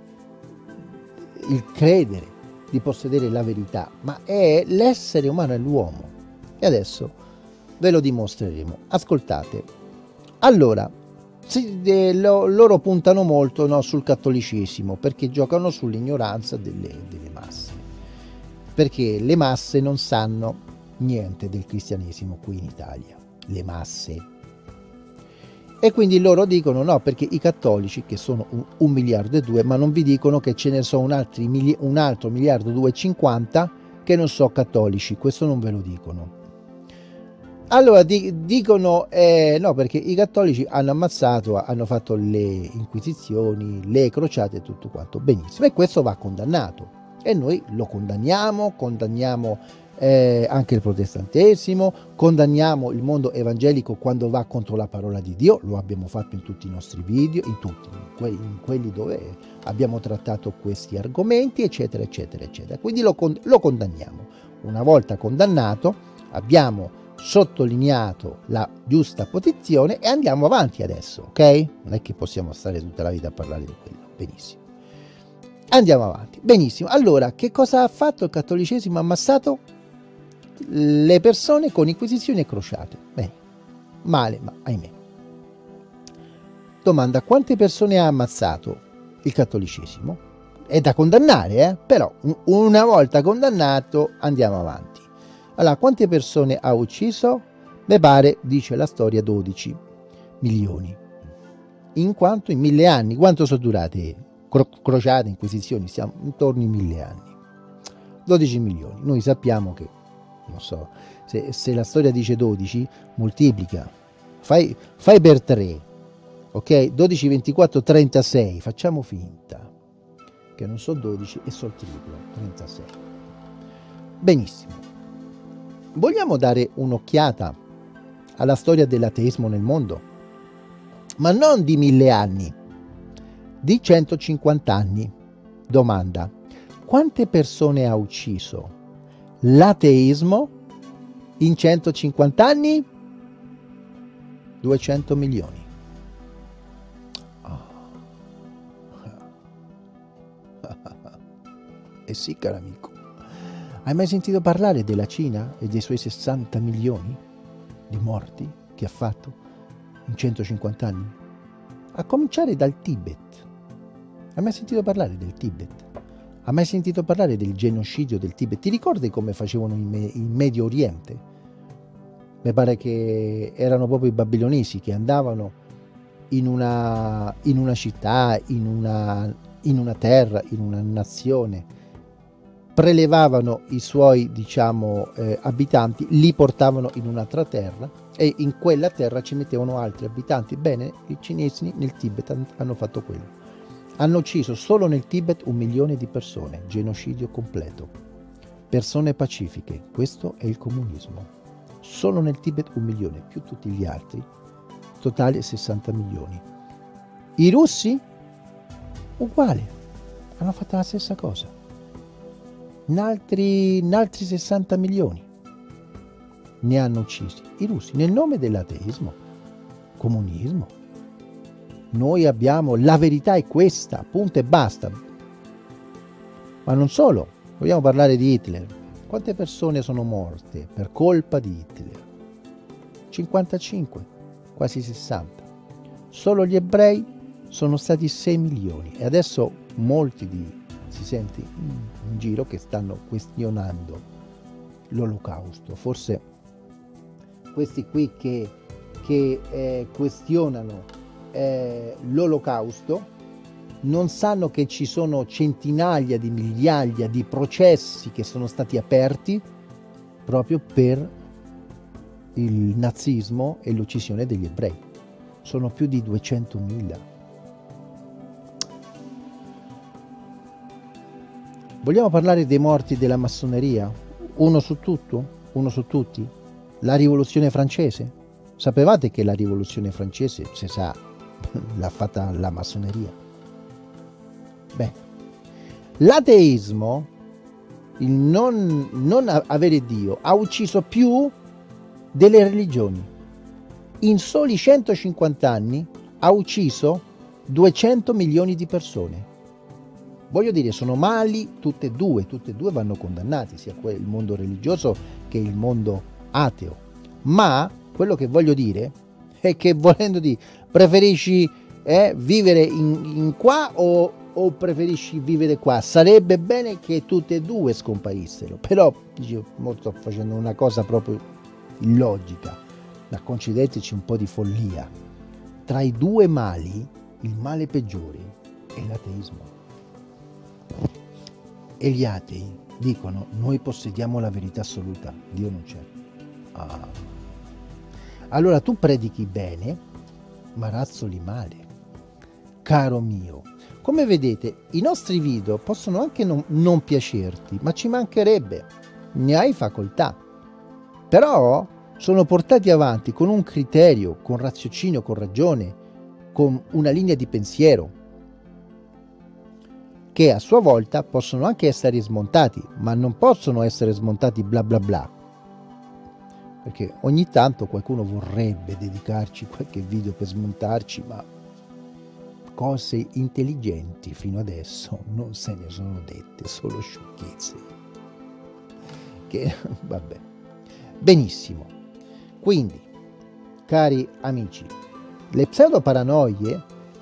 Speaker 1: il credere di possedere la verità, ma è l'essere umano, è l'uomo. E adesso ve lo dimostreremo. Ascoltate. Allora, si, eh, lo, loro puntano molto, no, sul cattolicesimo, perché giocano sull'ignoranza delle, delle masse. Perché le masse non sanno niente del cristianesimo qui in Italia. Le masse. E quindi loro dicono no, perché i cattolici, che sono un, un miliardo e due, ma non vi dicono che ce ne sono un, altri, un altro miliardo due e cinquanta che non sono cattolici. Questo non ve lo dicono. Allora di, dicono eh, no, perché i cattolici hanno ammazzato, hanno fatto le inquisizioni, le crociate e tutto quanto. Benissimo, e questo va condannato e noi lo condanniamo, condanniamo eh, anche il protestantesimo, condanniamo il mondo evangelico quando va contro la parola di Dio. Lo abbiamo fatto in tutti i nostri video, in tutti, in quelli, in quelli dove abbiamo trattato questi argomenti, eccetera eccetera eccetera. Quindi lo, lo condanniamo. Una volta condannato abbiamo sottolineato la giusta posizione e andiamo avanti adesso, ok? Non è che possiamo stare tutta la vita a parlare di quello. Benissimo, andiamo avanti. Benissimo, allora che cosa ha fatto il cattolicesimo? Ha ammazzato le persone con inquisizioni e crociate. Bene, male, ma ahimè. Domanda: quante persone ha ammazzato il cattolicesimo? È da condannare, eh? Però una volta condannato andiamo avanti. Allora, quante persone ha ucciso? Mi pare, dice la storia, dodici milioni. In quanto? In mille anni. Quanto sono durate? Cro crociate, inquisizioni, siamo intorno ai mille anni. dodici milioni. Noi sappiamo che, non so, se, se la storia dice dodici, moltiplica. Fai, fai per tre, ok? dodici, ventiquattro, trentasei. Facciamo finta che non so dodici e so il triplo, trentasei. Benissimo. Vogliamo dare un'occhiata alla storia dell'ateismo nel mondo? Ma non di mille anni, di centocinquanta anni. Domanda: quante persone ha ucciso l'ateismo in centocinquanta anni? duecento milioni. Oh. Eh sì, caro amico. Hai mai sentito parlare della Cina e dei suoi sessanta milioni di morti che ha fatto in centocinquanta anni? A cominciare dal Tibet. Hai mai sentito parlare del Tibet? Hai mai sentito parlare del genocidio del Tibet? Ti ricordi come facevano in, me in Medio Oriente? Mi pare che erano proprio i babilonesi che andavano in una, in una città, in una, in una terra, in una nazione, prelevavano i suoi, diciamo, eh, abitanti, li portavano in un'altra terra e in quella terra ci mettevano altri abitanti. Bene, i cinesi nel Tibet hanno fatto quello. Hanno ucciso solo nel Tibet un milione di persone, genocidio completo. Persone pacifiche, questo è il comunismo. Solo nel Tibet un milione, più tutti gli altri, totale sessanta milioni. I russi? Uguale, hanno fatto la stessa cosa. In altri, in altri sessanta milioni ne hanno uccisi i russi nel nome dell'ateismo, comunismo. Noi abbiamo, la verità è questa, punto e basta. Ma non solo, vogliamo parlare di Hitler. Quante persone sono morte per colpa di Hitler? cinquantacinque, quasi sessanta. Solo gli ebrei sono stati sei milioni e adesso molti di si sente in giro che stanno questionando l'olocausto. Forse questi qui che, che eh, questionano eh, l'olocausto non sanno che ci sono centinaia di migliaia di processi che sono stati aperti proprio per il nazismo e l'uccisione degli ebrei. Sono più di duecentomila. Vogliamo parlare dei morti della massoneria? Uno su tutto? Uno su tutti? La rivoluzione francese? Sapevate che la rivoluzione francese, si sa, l'ha fatta la massoneria? Beh, l'ateismo, il non, non avere Dio, ha ucciso più delle religioni. In soli centocinquanta anni ha ucciso duecento milioni di persone. Voglio dire, sono mali tutte e due, tutte e due vanno condannati, sia il mondo religioso che il mondo ateo. Ma quello che voglio dire è che, volendo dire, preferisci eh, vivere in, in qua o o preferisci vivere qua? Sarebbe bene che tutte e due scomparissero, però dice, sto facendo una cosa proprio illogica, ma concedeteci un po' di follia. Tra i due mali, il male peggiore è l'ateismo. E gli atei dicono, noi possediamo la verità assoluta, Dio non c'è. Ah. Allora tu predichi bene, ma razzoli male. Caro mio, come vedete, i nostri video possono anche non, non piacerti, ma ci mancherebbe, ne hai facoltà. Però sono portati avanti con un criterio, con raziocinio, con ragione, con una linea di pensiero, che a sua volta possono anche essere smontati, ma non possono essere smontati bla bla bla. Perché ogni tanto qualcuno vorrebbe dedicarci qualche video per smontarci, ma cose intelligenti fino adesso non se ne sono dette, solo sciocchezze. Che vabbè. Benissimo. Quindi, cari amici, le pseudoparanoie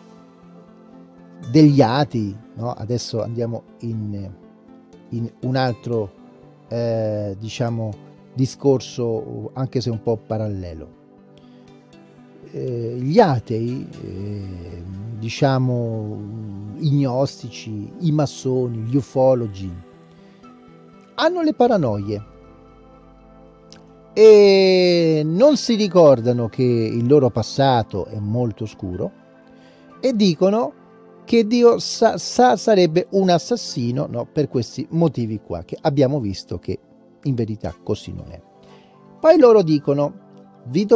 Speaker 1: degli atei, no? Adesso andiamo in, in un altro eh, diciamo discorso, anche se un po' parallelo. Eh, gli atei, eh, diciamo i gnostici, i massoni, gli ufologi, hanno le paranoie e non si ricordano che il loro passato è molto oscuro e dicono che Dio sa, sa, sarebbe un assassino, no, per questi motivi qua, che abbiamo visto che in verità così non è. Poi loro dicono, vi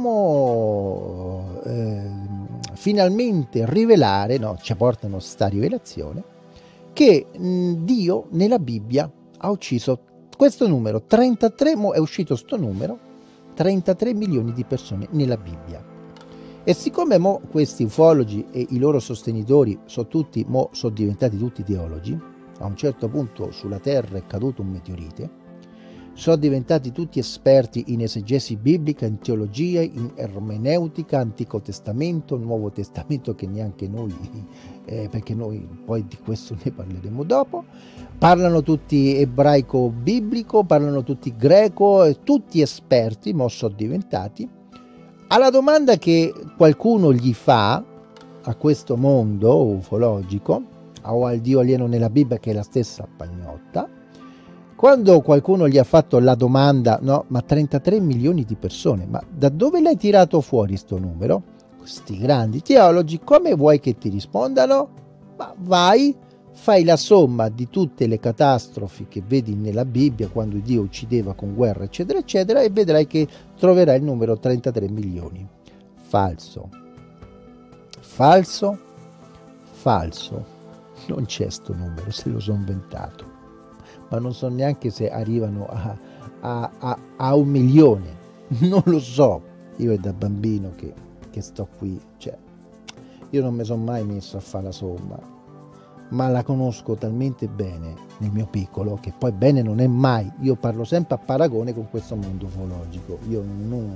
Speaker 1: dobbiamo eh, finalmente rivelare, no, ci portano sta rivelazione, che mh, Dio nella Bibbia ha ucciso questo numero, trentatré, mo è uscito sto numero, trentatré milioni di persone nella Bibbia. E siccome mo questi ufologi e i loro sostenitori sono tutti, mo sono diventati tutti teologi, a un certo punto sulla Terra è caduto un meteorite, sono diventati tutti esperti in esegesi biblica, in teologia, in ermeneutica, Antico Testamento, Nuovo Testamento, che neanche noi, eh, perché noi poi di questo ne parleremo dopo, parlano tutti ebraico biblico, parlano tutti greco, tutti esperti, mo sono diventati. Alla domanda che qualcuno gli fa a questo mondo ufologico, o al Dio alieno nella Bibbia, che è la stessa pagnotta, quando qualcuno gli ha fatto la domanda, no, ma trentatré milioni di persone, ma da dove l'hai tirato fuori sto numero? Questi grandi teologi, come vuoi che ti rispondano? Ma vai, fai la somma di tutte le catastrofi che vedi nella Bibbia, quando Dio uccideva con guerra, eccetera, eccetera, e vedrai che troverai il numero trentatré milioni. Falso. Falso. Falso. Non c'è sto numero, se lo sono inventato. Ma non so neanche se arrivano a, a, a, a un milione, non lo so. Io è da bambino che, che sto qui, cioè io non mi sono mai messo a fare la somma, ma la conosco talmente bene nel mio piccolo che poi bene non è mai. Io parlo sempre a paragone con questo mondo ufologico, io non,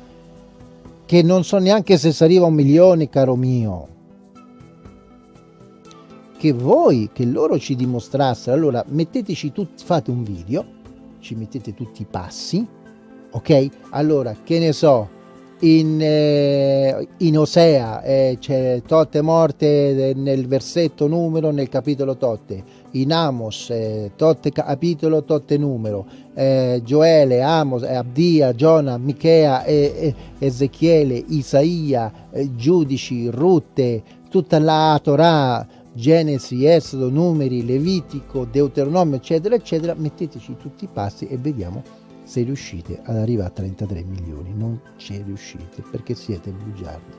Speaker 1: che non so neanche se si arriva a un milione, caro mio. Che voi, che loro ci dimostrassero, allora metteteci tutti, fate un video, ci mettete tutti i passi, ok? Allora, che ne so, in, eh, in Osea eh, c'è totte morte nel versetto numero nel capitolo totte, in Amos eh, totte capitolo totte numero, eh, Gioele, Amos, eh, Abdia, Giona, Michea, eh, eh, Ezechiele, Isaia, eh, Giudici, Rutte, tutta la Torah, Genesi, Esodo, Numeri, Levitico, Deuteronomio, eccetera eccetera. Metteteci tutti i passi e vediamo se riuscite ad arrivare a trentatré milioni. Non ci riuscite perché siete bugiardi.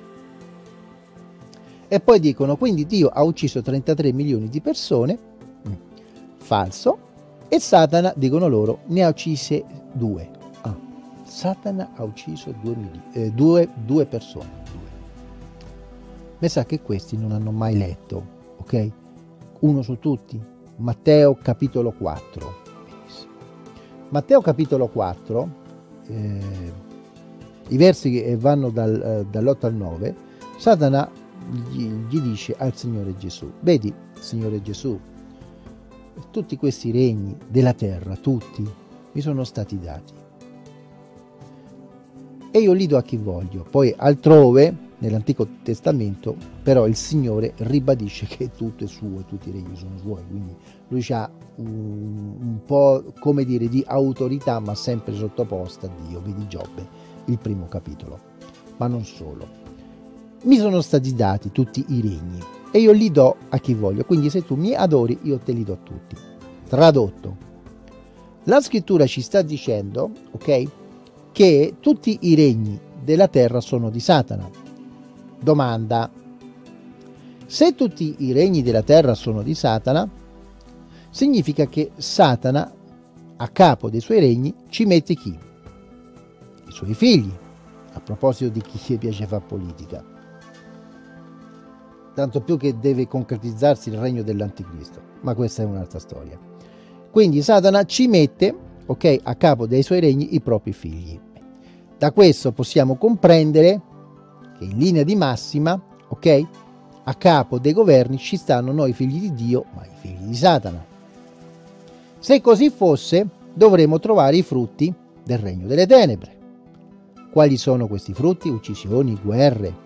Speaker 1: E poi dicono, quindi Dio ha ucciso trentatré milioni di persone, falso, e Satana, dicono loro, ne ha uccise due. Ah, Satana ha ucciso due, eh, due, due persone. Due. Mi sa che questi non hanno mai letto, ok? Uno su tutti, Matteo capitolo quattro. Matteo capitolo quattro, eh, i versi che vanno dal, eh, dall'otto al nove, Satana gli, gli dice al Signore Gesù, vedi Signore Gesù, tutti questi regni della terra, tutti, mi sono stati dati e io li do a chi voglio. Poi altrove, nell'Antico Testamento, però il Signore ribadisce che tutto è suo e tutti i regni sono suoi, quindi lui ha un, un po', come dire, di autorità, ma sempre sottoposta a Dio. Vedi Giobbe, il primo capitolo. Ma non solo. Mi sono stati dati tutti i regni e io li do a chi voglio, quindi se tu mi adori io te li do tutti. Tradotto, la scrittura ci sta dicendo, ok, che tutti i regni della terra sono di Satana. Domanda: se tutti i regni della terra sono di Satana, significa che Satana a capo dei suoi regni ci mette chi? I suoi figli, a proposito di chi gli piace fare politica, tanto più che deve concretizzarsi il regno dell'anticristo, ma questa è un'altra storia. Quindi Satana ci mette, ok, a capo dei suoi regni i propri figli. Da questo possiamo comprendere che in linea di massima, ok, a capo dei governi ci stanno noi figli di Dio, ma i figli di Satana. Se così fosse, dovremmo trovare i frutti del regno delle tenebre. Quali sono questi frutti? Uccisioni, guerre,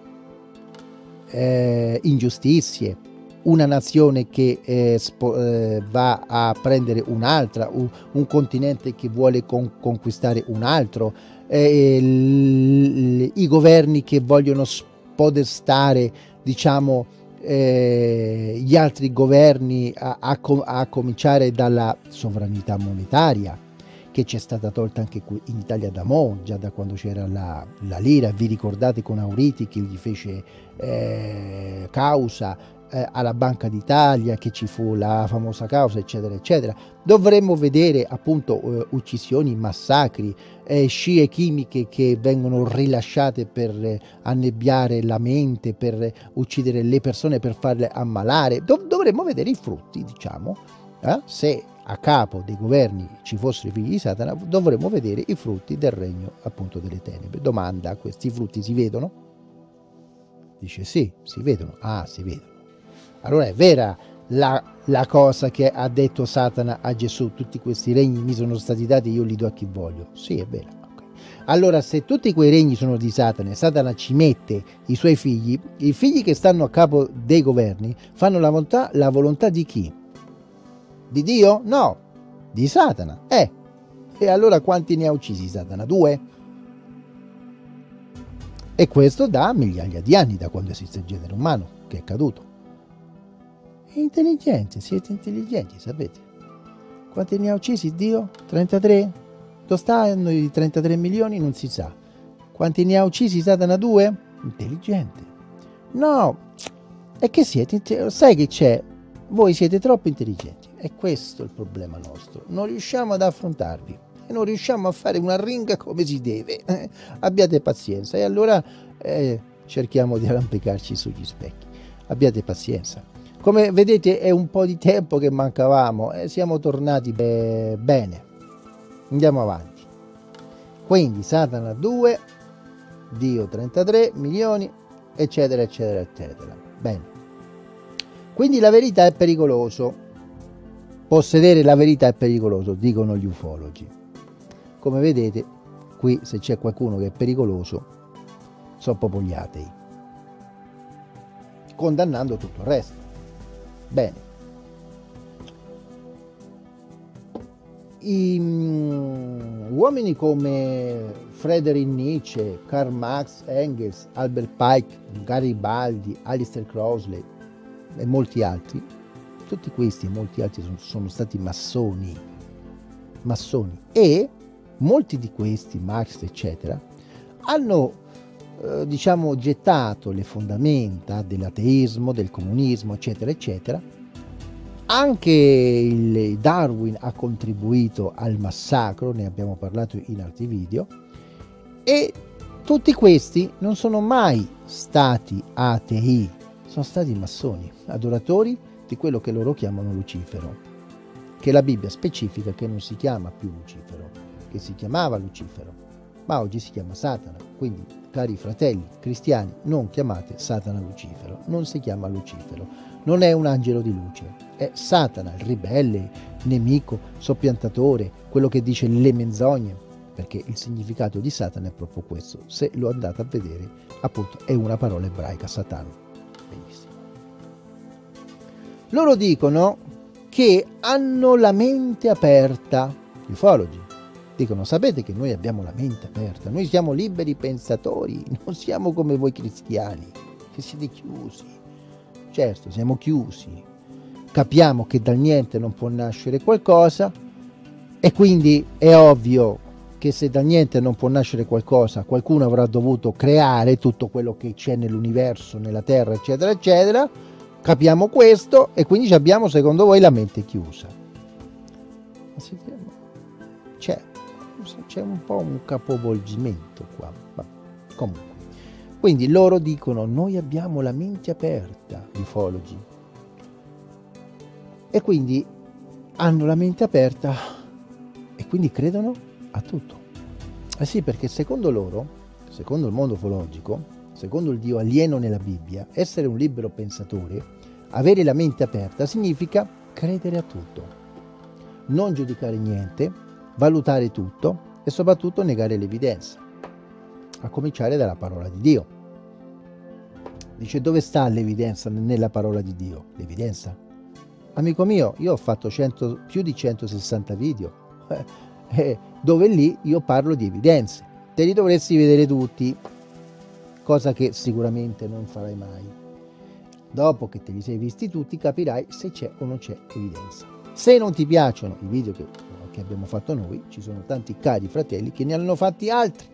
Speaker 1: eh, ingiustizie, una nazione che eh, eh, va a prendere un'altra, un, un continente che vuole con, conquistare un altro, eh, l, i governi che vogliono spodestare, diciamo, eh, gli altri governi a, a, a cominciare dalla sovranità monetaria, che ci è stata tolta anche qui in Italia da mo', già da quando c'era la, la lira. Vi ricordate con Auriti che gli fece eh, causa eh, alla Banca d'Italia, che ci fu la famosa causa, eccetera eccetera. Dovremmo vedere appunto eh, uccisioni, massacri, eh, scie chimiche che vengono rilasciate per eh, annebbiare la mente, per uccidere le persone, per farle ammalare. Dov- dovremmo vedere i frutti, diciamo, eh? Se a capo dei governi ci fossero i figli di Satana, dovremmo vedere i frutti del regno appunto delle tenebre. Domanda: questi frutti si vedono? Dice sì, si vedono. Ah, si vedono. Allora è vera la, la cosa che ha detto Satana a Gesù: tutti questi regni mi sono stati dati, io li do a chi voglio. Sì, è vera. Okay. Allora, se tutti quei regni sono di Satana e Satana ci mette i suoi figli, i figli che stanno a capo dei governi fanno la volontà, la volontà di chi? Di Dio? No, di Satana. Eh, e allora quanti ne ha uccisi Satana? Due? E questo da migliaia di anni, da quando esiste il genere umano, che è caduto. È intelligente, siete intelligenti, sapete? Quanti ne ha uccisi Dio? trentatré? Dove stanno i trentatré milioni? Non si sa. Quanti ne ha uccisi Satana? Due? Intelligente. No, è che siete, sai che c'è? Voi siete troppo intelligenti. E questo è il problema nostro. Non riusciamo ad affrontarvi e non riusciamo a fare una ringa come si deve. Eh, abbiate pazienza. E allora eh, cerchiamo di arrampicarci sugli specchi. Abbiate pazienza. Come vedete è un po' di tempo che mancavamo e siamo tornati be- bene. Andiamo avanti. Quindi Satana due, Dio trentatré milioni, eccetera eccetera eccetera. Bene. Quindi la verità è pericoloso. Possedere la verità è pericoloso, dicono gli ufologi. Come vedete, qui se c'è qualcuno che è pericoloso, sono proprio gli atei, condannando tutto il resto. Bene. I, um, uomini come Friedrich Nietzsche, Karl Marx, Engels, Albert Pike, Garibaldi, Aleister Crowley e molti altri, tutti questi e molti altri sono, sono stati massoni, massoni, e molti di questi, Marx eccetera, hanno eh, diciamo gettato le fondamenta dell'ateismo, del comunismo eccetera eccetera. Anche il Darwin ha contribuito al massacro, ne abbiamo parlato in altri video, e tutti questi non sono mai stati atei, sono stati massoni, adoratori di quello che loro chiamano Lucifero, che la Bibbia specifica che non si chiama più Lucifero, che si chiamava Lucifero, ma oggi si chiama Satana. Quindi, cari fratelli cristiani, non chiamate Satana Lucifero, non si chiama Lucifero, non è un angelo di luce, è Satana, il ribelle, nemico, soppiantatore, quello che dice le menzogne, perché il significato di Satana è proprio questo. Se lo andate a vedere, appunto, è una parola ebraica, Satana. Benissimo. Loro dicono che hanno la mente aperta, gli ufologi dicono: sapete che noi abbiamo la mente aperta, noi siamo liberi pensatori, non siamo come voi cristiani, che siete chiusi. Certo, siamo chiusi, capiamo che dal niente non può nascere qualcosa, e quindi è ovvio che se dal niente non può nascere qualcosa, qualcuno avrà dovuto creare tutto quello che c'è nell'universo, nella Terra, eccetera, eccetera. Capiamo questo e quindi abbiamo, secondo voi, la mente chiusa. C'è, c'è un po' un capovolgimento qua, ma comunque. Quindi loro dicono: noi abbiamo la mente aperta, gli ufologi, e quindi hanno la mente aperta e quindi credono a tutto. Eh sì, perché secondo loro, secondo il mondo ufologico, secondo il Dio alieno nella Bibbia, essere un libero pensatore, avere la mente aperta, significa credere a tutto, non giudicare niente, valutare tutto e soprattutto negare l'evidenza, a cominciare dalla parola di Dio. Dice: dove sta l'evidenza nella parola di Dio? L'evidenza? Amico mio, io ho fatto cento, più di centosessanta video, eh, dove lì io parlo di evidenze. Te li dovresti vedere tutti, cosa che sicuramente non farai mai. Dopo che te li sei visti tutti, capirai se c'è o non c'è evidenza. Se non ti piacciono i video che, che abbiamo fatto noi, ci sono tanti cari fratelli che ne hanno fatti altri,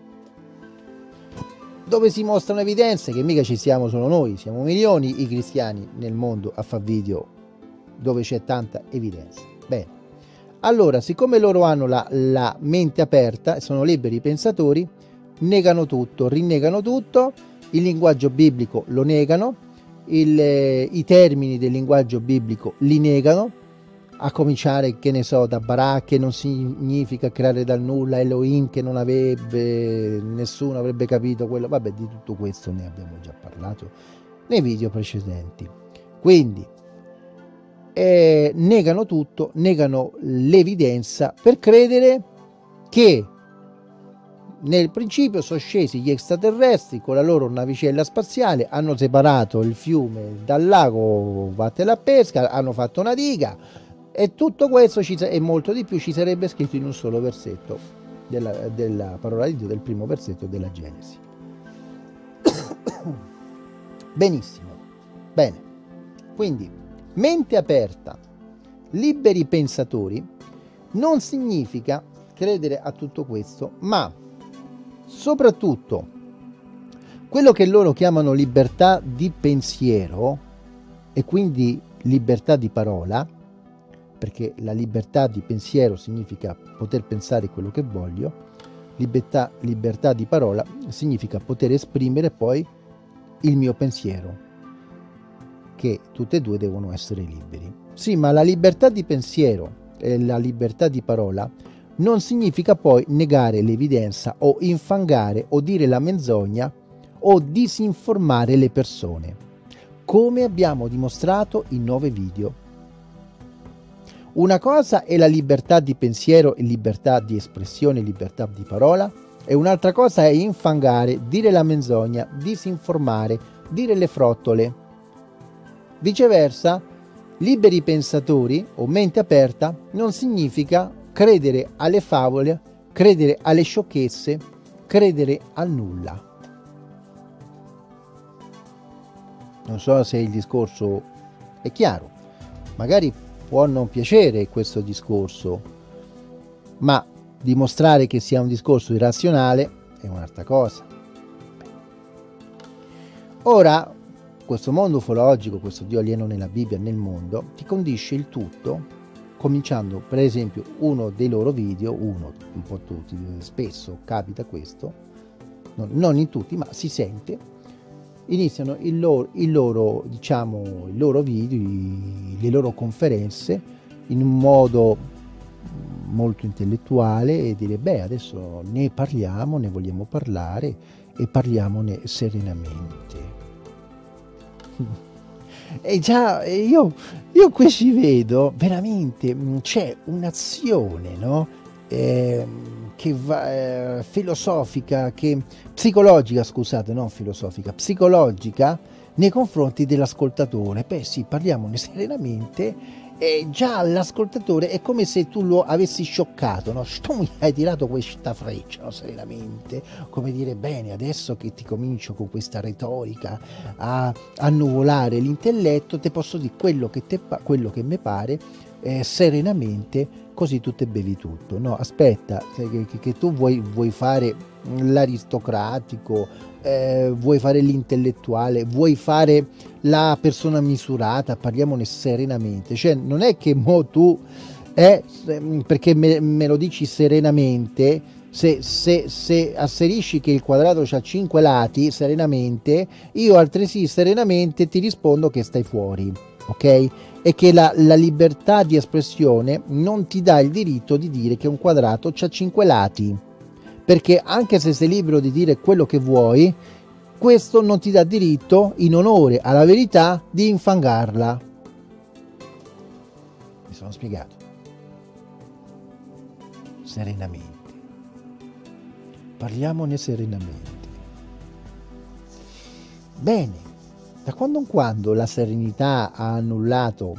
Speaker 1: dove si mostrano evidenze, che mica ci siamo solo noi, siamo milioni i cristiani nel mondo a fare video dove c'è tanta evidenza. Bene, allora, siccome loro hanno la, la mente aperta e sono liberi pensatori, negano tutto, rinnegano tutto, il linguaggio biblico lo negano, il, eh, i termini del linguaggio biblico li negano, a cominciare, che ne so, da Barà, che non significa creare dal nulla, Elohim, che non avrebbe, nessuno avrebbe capito quello. Vabbè, di tutto questo ne abbiamo già parlato nei video precedenti. Quindi eh, negano tutto, negano l'evidenza per credere che nel principio sono scesi gli extraterrestri con la loro navicella spaziale, hanno separato il fiume dal lago, vattene a pesca, hanno fatto una diga. E tutto questo ci, e molto di più ci sarebbe scritto in un solo versetto della, della parola di Dio, del primo versetto della Genesi. Benissimo, bene. Quindi mente aperta, liberi pensatori, non significa credere a tutto questo, ma soprattutto quello che loro chiamano libertà di pensiero, e quindi libertà di parola, perché la libertà di pensiero significa poter pensare quello che voglio, libertà, libertà di parola significa poter esprimere poi il mio pensiero, che tutte e due devono essere liberi. Sì, ma la libertà di pensiero e la libertà di parola non significa poi negare l'evidenza o infangare o dire la menzogna o disinformare le persone, come abbiamo dimostrato in nove video. Una cosa è la libertà di pensiero e libertà di espressione, libertà di parola, e un'altra cosa è infangare, dire la menzogna, disinformare, dire le frottole. Viceversa, liberi pensatori o mente aperta non significa credere alle favole, credere alle sciocchezze, credere al nulla. Non so se il discorso è chiaro, magari può non piacere questo discorso, ma dimostrare che sia un discorso irrazionale è un'altra cosa. Ora, questo mondo ufologico, questo Dio alieno nella Bibbia, nel mondo, ti condisce il tutto, cominciando per esempio uno dei loro video, uno, un po' tutti, spesso capita questo, non, non in tutti, ma si sente, iniziano il loro, il loro, diciamo, il loro video, i, le loro conferenze in un modo molto intellettuale e dire beh adesso ne parliamo, ne vogliamo parlare e parliamone serenamente. E già io, io qui ci vedo veramente c'è un'azione, no? Eh, che va eh, filosofica, che psicologica, scusate, non filosofica, psicologica nei confronti dell'ascoltatore. Beh sì, parliamone serenamente e già l'ascoltatore è come se tu lo avessi scioccato, no? Tu mi hai tirato questa freccia, no? Serenamente, come dire bene, adesso che ti comincio con questa retorica a annuvolare l'intelletto, te posso dire quello che, te, quello che mi pare eh, serenamente, così tu te bevi tutto. No, aspetta, che, che tu vuoi, vuoi fare l'aristocratico, eh, vuoi fare l'intellettuale, vuoi fare la persona misurata, parliamone serenamente. Cioè non è che mo tu, eh, perché me, me lo dici serenamente, se, se, se asserisci che il quadrato ha cinque lati serenamente, io altresì serenamente ti rispondo che stai fuori, ok? E che la, la libertà di espressione non ti dà il diritto di dire che un quadrato ha cinque lati, perché anche se sei libero di dire quello che vuoi, questo non ti dà diritto, in onore alla verità, di infangarla. Mi sono spiegato? Serenamente. Parliamone serenamente. Bene. Da quando in quando la serenità ha annullato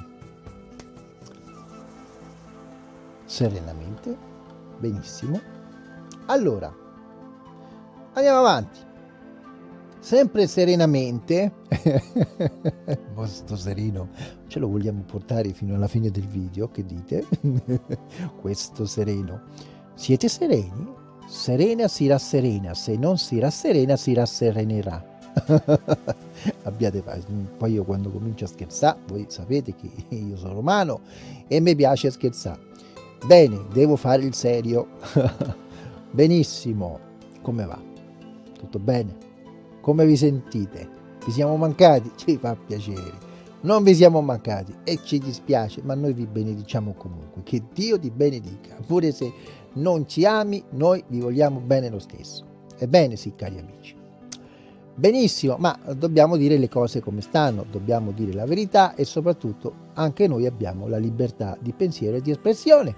Speaker 1: serenamente? Benissimo. Allora, andiamo avanti. Sempre serenamente, questo sereno, ce lo vogliamo portare fino alla fine del video, che dite? Questo sereno. Siete sereni? Serena si rasserena, se non si rasserena si rasserenerà. Abbiate pace. Poi io quando comincio a scherzare, voi sapete che io sono umano e mi piace scherzare. Bene, devo fare il serio. Benissimo. Come va? Tutto bene? Come vi sentite? Vi siamo mancati? Ci fa piacere. Non vi siamo mancati e ci dispiace, ma noi vi benediciamo comunque. Che Dio ti benedica. Pure se non ci ami, noi vi vogliamo bene lo stesso. Ebbene sì, cari amici. Benissimo, ma dobbiamo dire le cose come stanno, dobbiamo dire la verità e soprattutto anche noi abbiamo la libertà di pensiero e di espressione.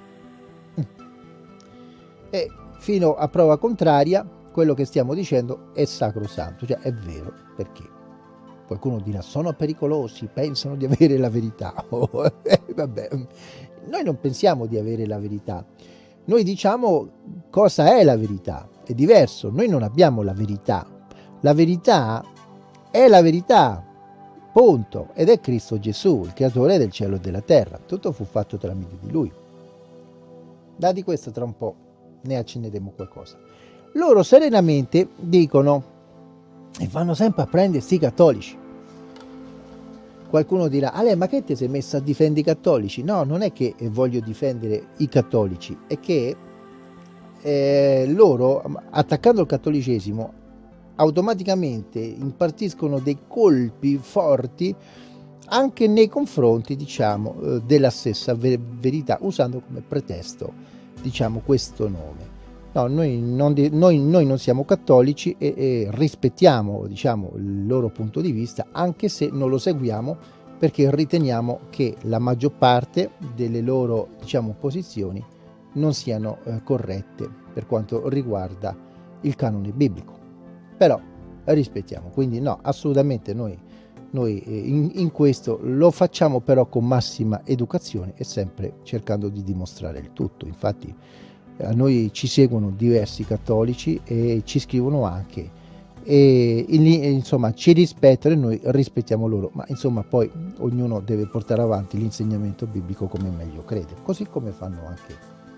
Speaker 1: E fino a prova contraria, quello che stiamo dicendo è sacrosanto, cioè è vero, perché qualcuno dirà sono pericolosi, pensano di avere la verità. Oh, eh, vabbè, noi non pensiamo di avere la verità, noi diciamo cosa è la verità, è diverso, noi non abbiamo la verità. La verità è la verità, punto, ed è Cristo Gesù, il creatore del cielo e della terra. Tutto fu fatto tramite di Lui. Da di questo tra un po' ne accenderemo qualcosa. Loro serenamente dicono, e vanno sempre a prendere sti cattolici. Qualcuno dirà, Ale, ma che ti sei messa a difendere i cattolici? No, non è che voglio difendere i cattolici, è che eh, loro, attaccando il cattolicesimo, automaticamente impartiscono dei colpi forti anche nei confronti, diciamo, eh, della stessa ver verità, usando come pretesto, diciamo, questo nome. No, noi non, noi, noi non siamo cattolici e, e rispettiamo, diciamo, il loro punto di vista, anche se non lo seguiamo, perché riteniamo che la maggior parte delle loro, diciamo, posizioni non siano eh, corrette per quanto riguarda il canone biblico, però rispettiamo. Quindi no, assolutamente noi, noi in, in questo lo facciamo, però con massima educazione e sempre cercando di dimostrare il tutto. Infatti a noi ci seguono diversi cattolici e ci scrivono anche, e insomma ci rispettano e noi rispettiamo loro, ma insomma poi ognuno deve portare avanti l'insegnamento biblico come meglio crede, così come fanno anche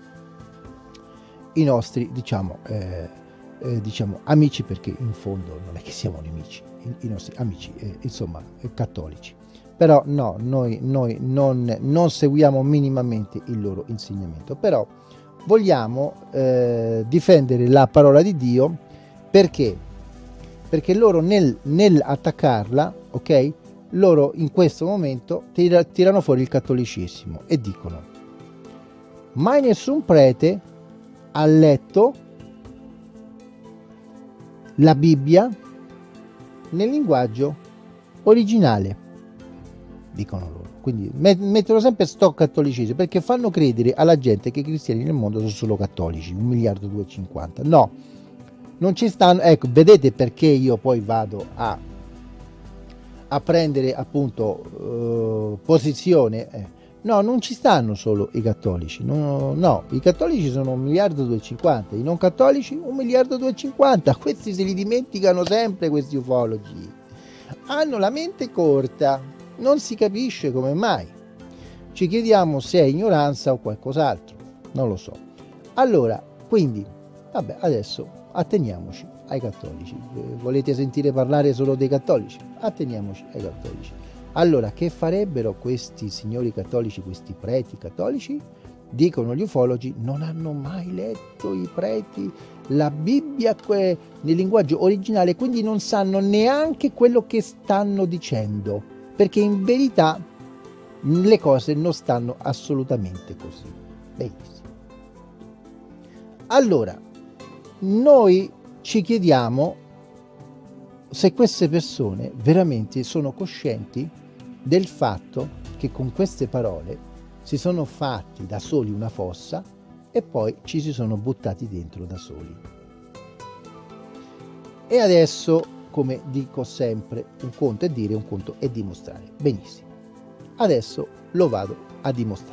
Speaker 1: i nostri, diciamo, eh, eh, diciamo amici, perché in fondo non è che siamo nemici, i, i nostri amici, eh, insomma, eh, cattolici. Però no, noi, noi non, non seguiamo minimamente il loro insegnamento, però vogliamo eh, difendere la parola di Dio, perché perché loro nel, nel attaccarla, ok, loro in questo momento tira, tirano fuori il cattolicesimo e dicono: mai nessun prete ha letto la Bibbia nel linguaggio originale, dicono loro. Quindi mettono sempre sto cattolicesimo, perché fanno credere alla gente che i cristiani nel mondo sono solo cattolici, un miliardo duecentocinquanta. No, non ci stanno. Ecco, vedete perché io poi vado a, a prendere appunto eh, posizione. Eh. No, non ci stanno solo i cattolici. No, no, i cattolici sono un miliardo duecentocinquanta, i non cattolici un miliardo duecentocinquanta. Questi se li dimenticano sempre, questi ufologi. Hanno la mente corta, non si capisce come mai. Ci chiediamo se è ignoranza o qualcos'altro, non lo so. Allora, quindi, vabbè, adesso atteniamoci ai cattolici. Volete sentire parlare solo dei cattolici? Atteniamoci ai cattolici. Allora, che farebbero questi signori cattolici, questi preti cattolici? Dicono gli ufologi: non hanno mai letto i preti la Bibbia nel linguaggio originale, quindi non sanno neanche quello che stanno dicendo, perché in verità le cose non stanno assolutamente così. Benissimo. Allora, noi ci chiediamo se queste persone veramente sono coscienti del fatto che con queste parole si sono fatti da soli una fossa e poi ci si sono buttati dentro da soli. E adesso, come dico sempre, un conto è dire, un conto è dimostrare. Benissimo, adesso lo vado a dimostrare.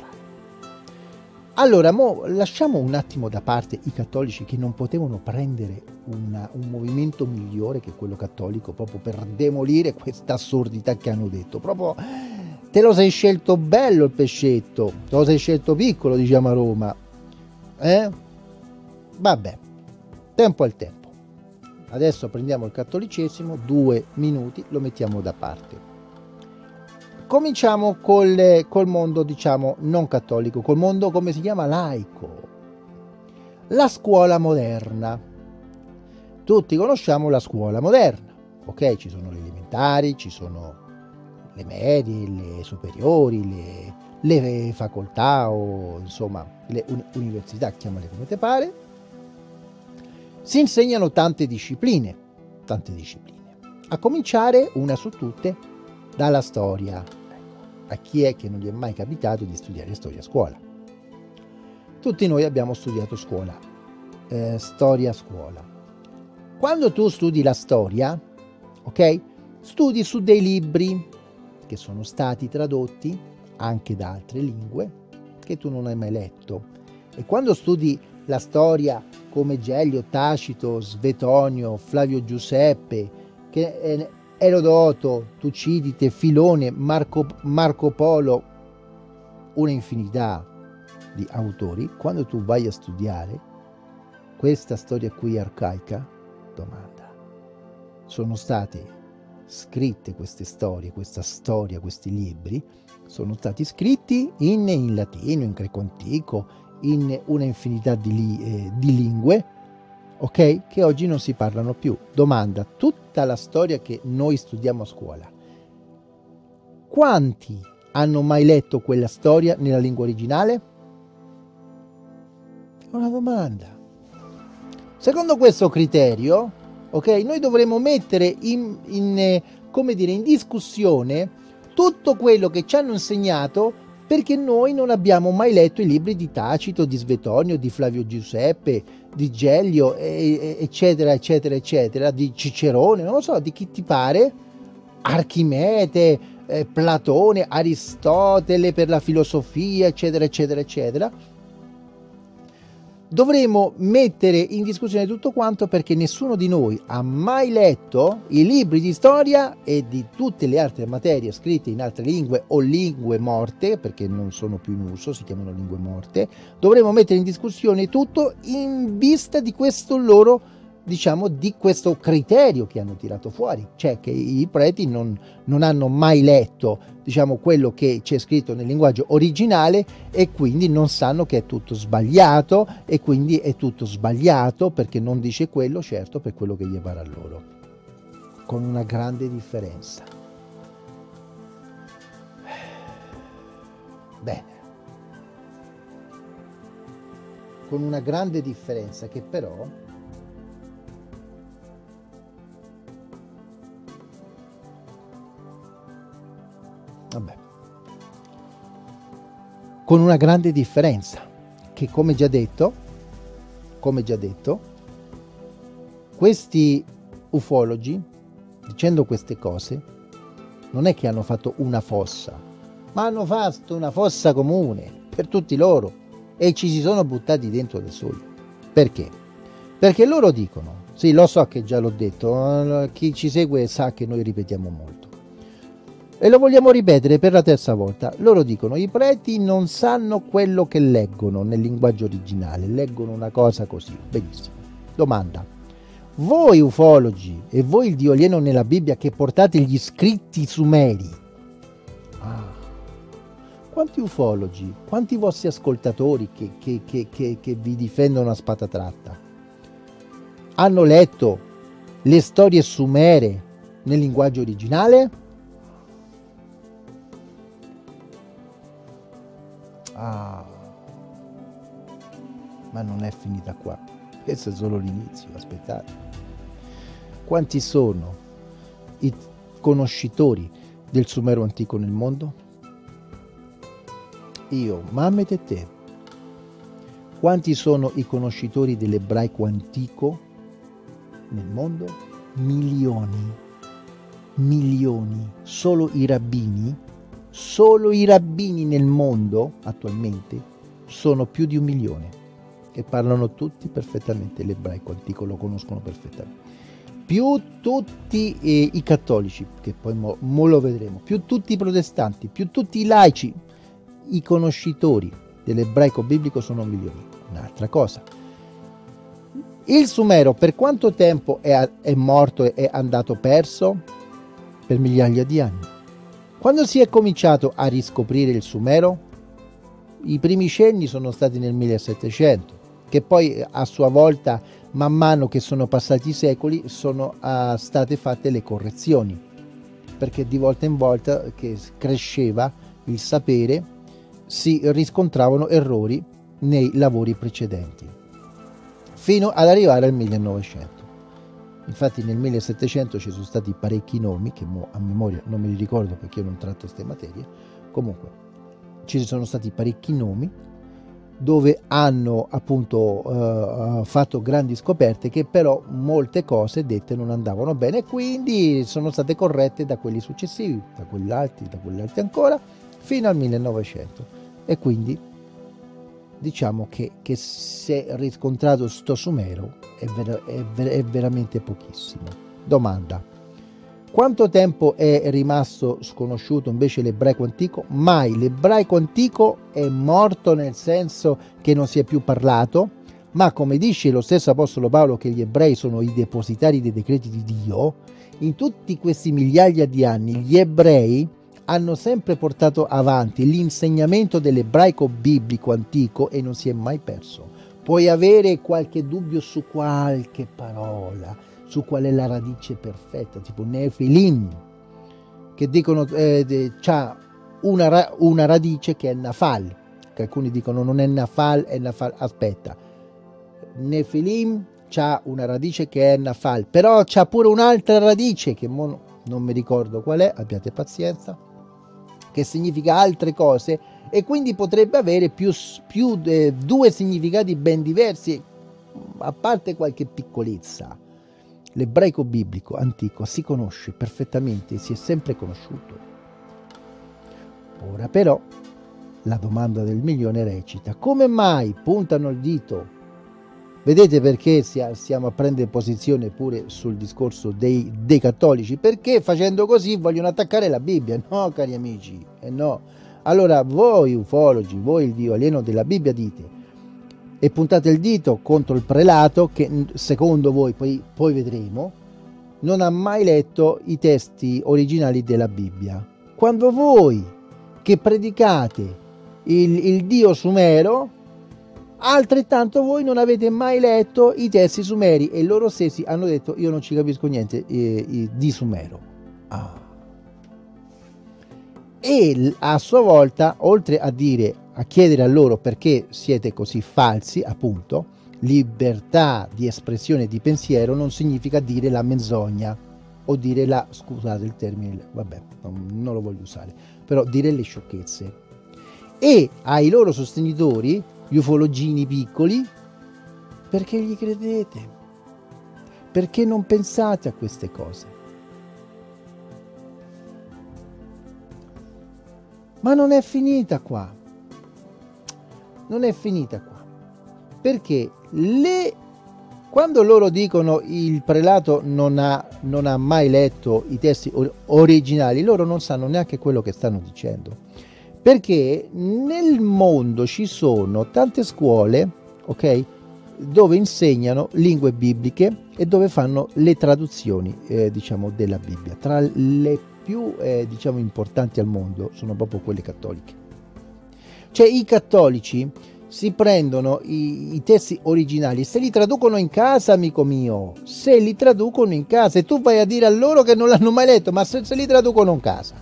Speaker 1: Allora, mo lasciamo un attimo da parte i cattolici che non potevano prendere una, un movimento migliore che quello cattolico, proprio per demolire questa assurdità che hanno detto. Proprio te lo sei scelto bello il pescetto, te lo sei scelto piccolo, diciamo a Roma. Eh? Vabbè, tempo al tempo. Adesso prendiamo il cattolicesimo, due minuti, lo mettiamo da parte. Cominciamo col, col mondo, diciamo, non cattolico, col mondo, come si chiama, laico. La scuola moderna. Tutti conosciamo la scuola moderna, ok? Ci sono le elementari, ci sono le medie, le superiori, le, le facoltà o insomma le un, università, chiamale come te pare. Si insegnano tante discipline, tante discipline. A cominciare, una su tutte, dalla storia. A chi è che non gli è mai capitato di studiare storia a scuola? Tutti noi abbiamo studiato scuola, eh, storia a scuola. Quando tu studi la storia, ok? Studi su dei libri che sono stati tradotti anche da altre lingue che tu non hai mai letto. E quando studi la storia come Gelio, Tacito, Svetonio, Flavio Giuseppe, che eh, Erodoto, Tucidide, Filone, Marco, Marco Polo, una infinità di autori, quando tu vai a studiare questa storia qui arcaica, domanda, sono state scritte queste storie, questa storia, questi libri, sono stati scritti in, in latino, in greco antico, in una infinità di, li, eh, di lingue, ok? Che oggi non si parlano più. Domanda, tutta la storia che noi studiamo a scuola, quanti hanno mai letto quella storia nella lingua originale? È una domanda. Secondo questo criterio, ok, noi dovremmo mettere in, in, come dire, in discussione tutto quello che ci hanno insegnato perché noi non abbiamo mai letto i libri di Tacito, di Svetonio, di Flavio Giuseppe, di Gellio, eccetera, eccetera, eccetera, di Cicerone, non lo so, di chi ti pare, Archimede, eh, Platone, Aristotele per la filosofia, eccetera, eccetera, eccetera. Dovremo mettere in discussione tutto quanto, perché nessuno di noi ha mai letto i libri di storia e di tutte le altre materie scritte in altre lingue o lingue morte, perché non sono più in uso, si chiamano lingue morte. Dovremo mettere in discussione tutto in vista di questo loro, diciamo, di questo criterio che hanno tirato fuori, cioè che i preti non, non hanno mai letto, diciamo, quello che c'è scritto nel linguaggio originale, e quindi non sanno che è tutto sbagliato, e quindi è tutto sbagliato perché non dice quello, certo, per quello che gli pare a loro, con una grande differenza. Bene, con una grande differenza che però Vabbè. Con una grande differenza, che come già detto, come già detto, questi ufologi, dicendo queste cose, non è che hanno fatto una fossa, ma hanno fatto una fossa comune per tutti loro, e ci si sono buttati dentro da soli. Perché? Perché loro dicono, sì, lo so che già l'ho detto, chi ci segue sa che noi ripetiamo molto, e lo vogliamo ripetere per la terza volta. Loro dicono: i preti non sanno quello che leggono nel linguaggio originale, leggono una cosa così. Benissimo. Domanda: voi ufologi e voi il Dio alieno nella Bibbia che portate gli scritti sumeri, ah, quanti ufologi, quanti vostri ascoltatori che, che, che, che, che vi difendono a spada tratta hanno letto le storie sumere nel linguaggio originale? Ah, ma non è finita qua, questo è solo l'inizio, aspettate. Quanti sono i conoscitori del sumero antico nel mondo? Io, Mamet e te. Quanti sono i conoscitori dell'ebraico antico nel mondo? Milioni, milioni. Solo i rabbini Solo i rabbini nel mondo attualmente sono più di un milione, e parlano tutti perfettamente l'ebraico antico, lo conoscono perfettamente. Più tutti eh, i cattolici, che poi mo, mo lo vedremo, più tutti i protestanti, più tutti i laici, i conoscitori dell'ebraico biblico sono milioni. Un'altra cosa, il sumero per quanto tempo è, è morto e è andato perso? Per migliaia di anni. Quando si è cominciato a riscoprire il sumero? I primi cenni sono stati nel millesettecento, che poi a sua volta, man mano che sono passati i secoli, sono uh, state fatte le correzioni, perché di volta in volta che cresceva il sapere si riscontravano errori nei lavori precedenti, fino ad arrivare al millenovecento. Infatti nel millesettecento ci sono stati parecchi nomi, che mo a memoria non me li ricordo perché io non tratto queste materie, comunque ci sono stati parecchi nomi dove hanno appunto uh, fatto grandi scoperte, che però molte cose dette non andavano bene, e quindi sono state corrette da quelli successivi, da quelli altri, da quelli altri ancora, fino al millenovecento. E quindi diciamo che, che si è riscontrato sto sumero è, ver è, ver è veramente pochissimo. Domanda: quanto tempo è rimasto sconosciuto invece l'ebraico antico? Mai. L'ebraico antico è morto nel senso che non si è più parlato, ma come dice lo stesso apostolo Paolo che gli ebrei sono i depositari dei decreti di Dio, in tutti questi migliaia di anni gli ebrei hanno sempre portato avanti l'insegnamento dell'ebraico biblico antico e non si è mai perso. Puoi avere qualche dubbio su qualche parola, su qual è la radice perfetta, tipo Nefilim, che dicono eh, c'ha una, ra una radice che è Nafal, che alcuni dicono non è Nafal, è Nafal. Aspetta, Nefilim c'ha una radice che è Nafal, però c'ha pure un'altra radice che non mi ricordo qual è, abbiate pazienza, che significa altre cose, e quindi potrebbe avere più, più eh, due significati ben diversi, a parte qualche piccolezza. L'ebraico biblico antico si conosce perfettamente, si è sempre conosciuto. Ora però la domanda del milione recita: come mai puntano il dito? Vedete perché stiamo a prendere posizione pure sul discorso dei, dei cattolici? Perché facendo così vogliono attaccare la Bibbia? No, cari amici, eh no. Allora voi ufologi, voi il Dio alieno della Bibbia dite e puntate il dito contro il prelato che secondo voi, poi, poi vedremo, non ha mai letto i testi originali della Bibbia. Quando voi che predicate il, il Dio sumero, altrettanto voi non avete mai letto i testi sumeri e loro stessi hanno detto: io non ci capisco niente eh, eh, di sumero. Ah. E a sua volta, oltre a dire, a chiedere a loro perché siete così falsi, appunto, libertà di espressione di pensiero non significa dire la menzogna o dire la, scusate il termine, vabbè, non, non lo voglio usare, però dire le sciocchezze. E ai loro sostenitori, gli ufologini piccoli, perché gli credete? Perché non pensate a queste cose? Ma non è finita qua, non è finita qua, perché le, quando loro dicono il prelato non ha, non ha mai letto i testi or, originali, loro non sanno neanche quello che stanno dicendo, perché nel mondo ci sono tante scuole, ok, dove insegnano lingue bibliche e dove fanno le traduzioni, eh, diciamo, della Bibbia. Tra le più eh, diciamo importanti al mondo sono proprio quelle cattoliche. Cioè i cattolici si prendono i, i testi originali, se li traducono in casa, amico mio, se li traducono in casa, e tu vai a dire a loro che non l'hanno mai letto, ma se, se li traducono in casa.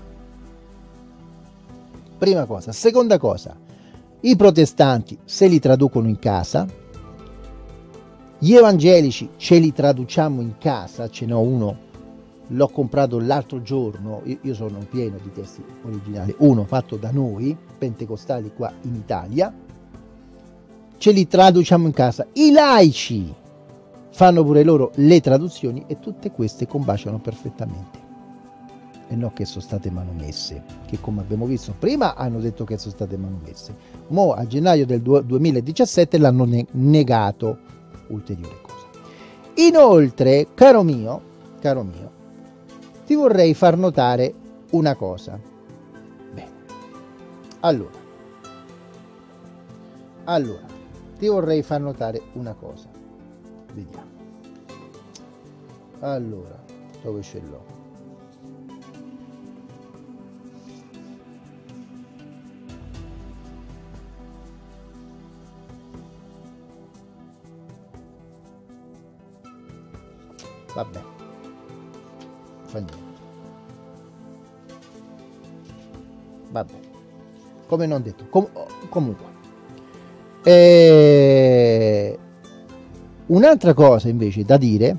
Speaker 1: Prima cosa. Seconda cosa, i protestanti se li traducono in casa, gli evangelici ce li traduciamo in casa, ce n'ho uno, l'ho comprato l'altro giorno, io, io sono pieno di testi originali, uno fatto da noi, pentecostali qua in Italia, ce li traduciamo in casa. I laici fanno pure loro le traduzioni e tutte queste combaciano perfettamente. E non che sono state manomesse, che come abbiamo visto prima hanno detto che sono state manomesse. Mo' a gennaio del duemiladiciassette l'hanno ne negato, ulteriore cosa. Inoltre, caro mio, caro mio, ti vorrei far notare una cosa. Bene, allora, allora, ti vorrei far notare una cosa. Vediamo. Allora, dove ce l'ho? Vabbè, fa niente. Vabbè, come non detto. Com comunque, eh, un'altra cosa invece da dire,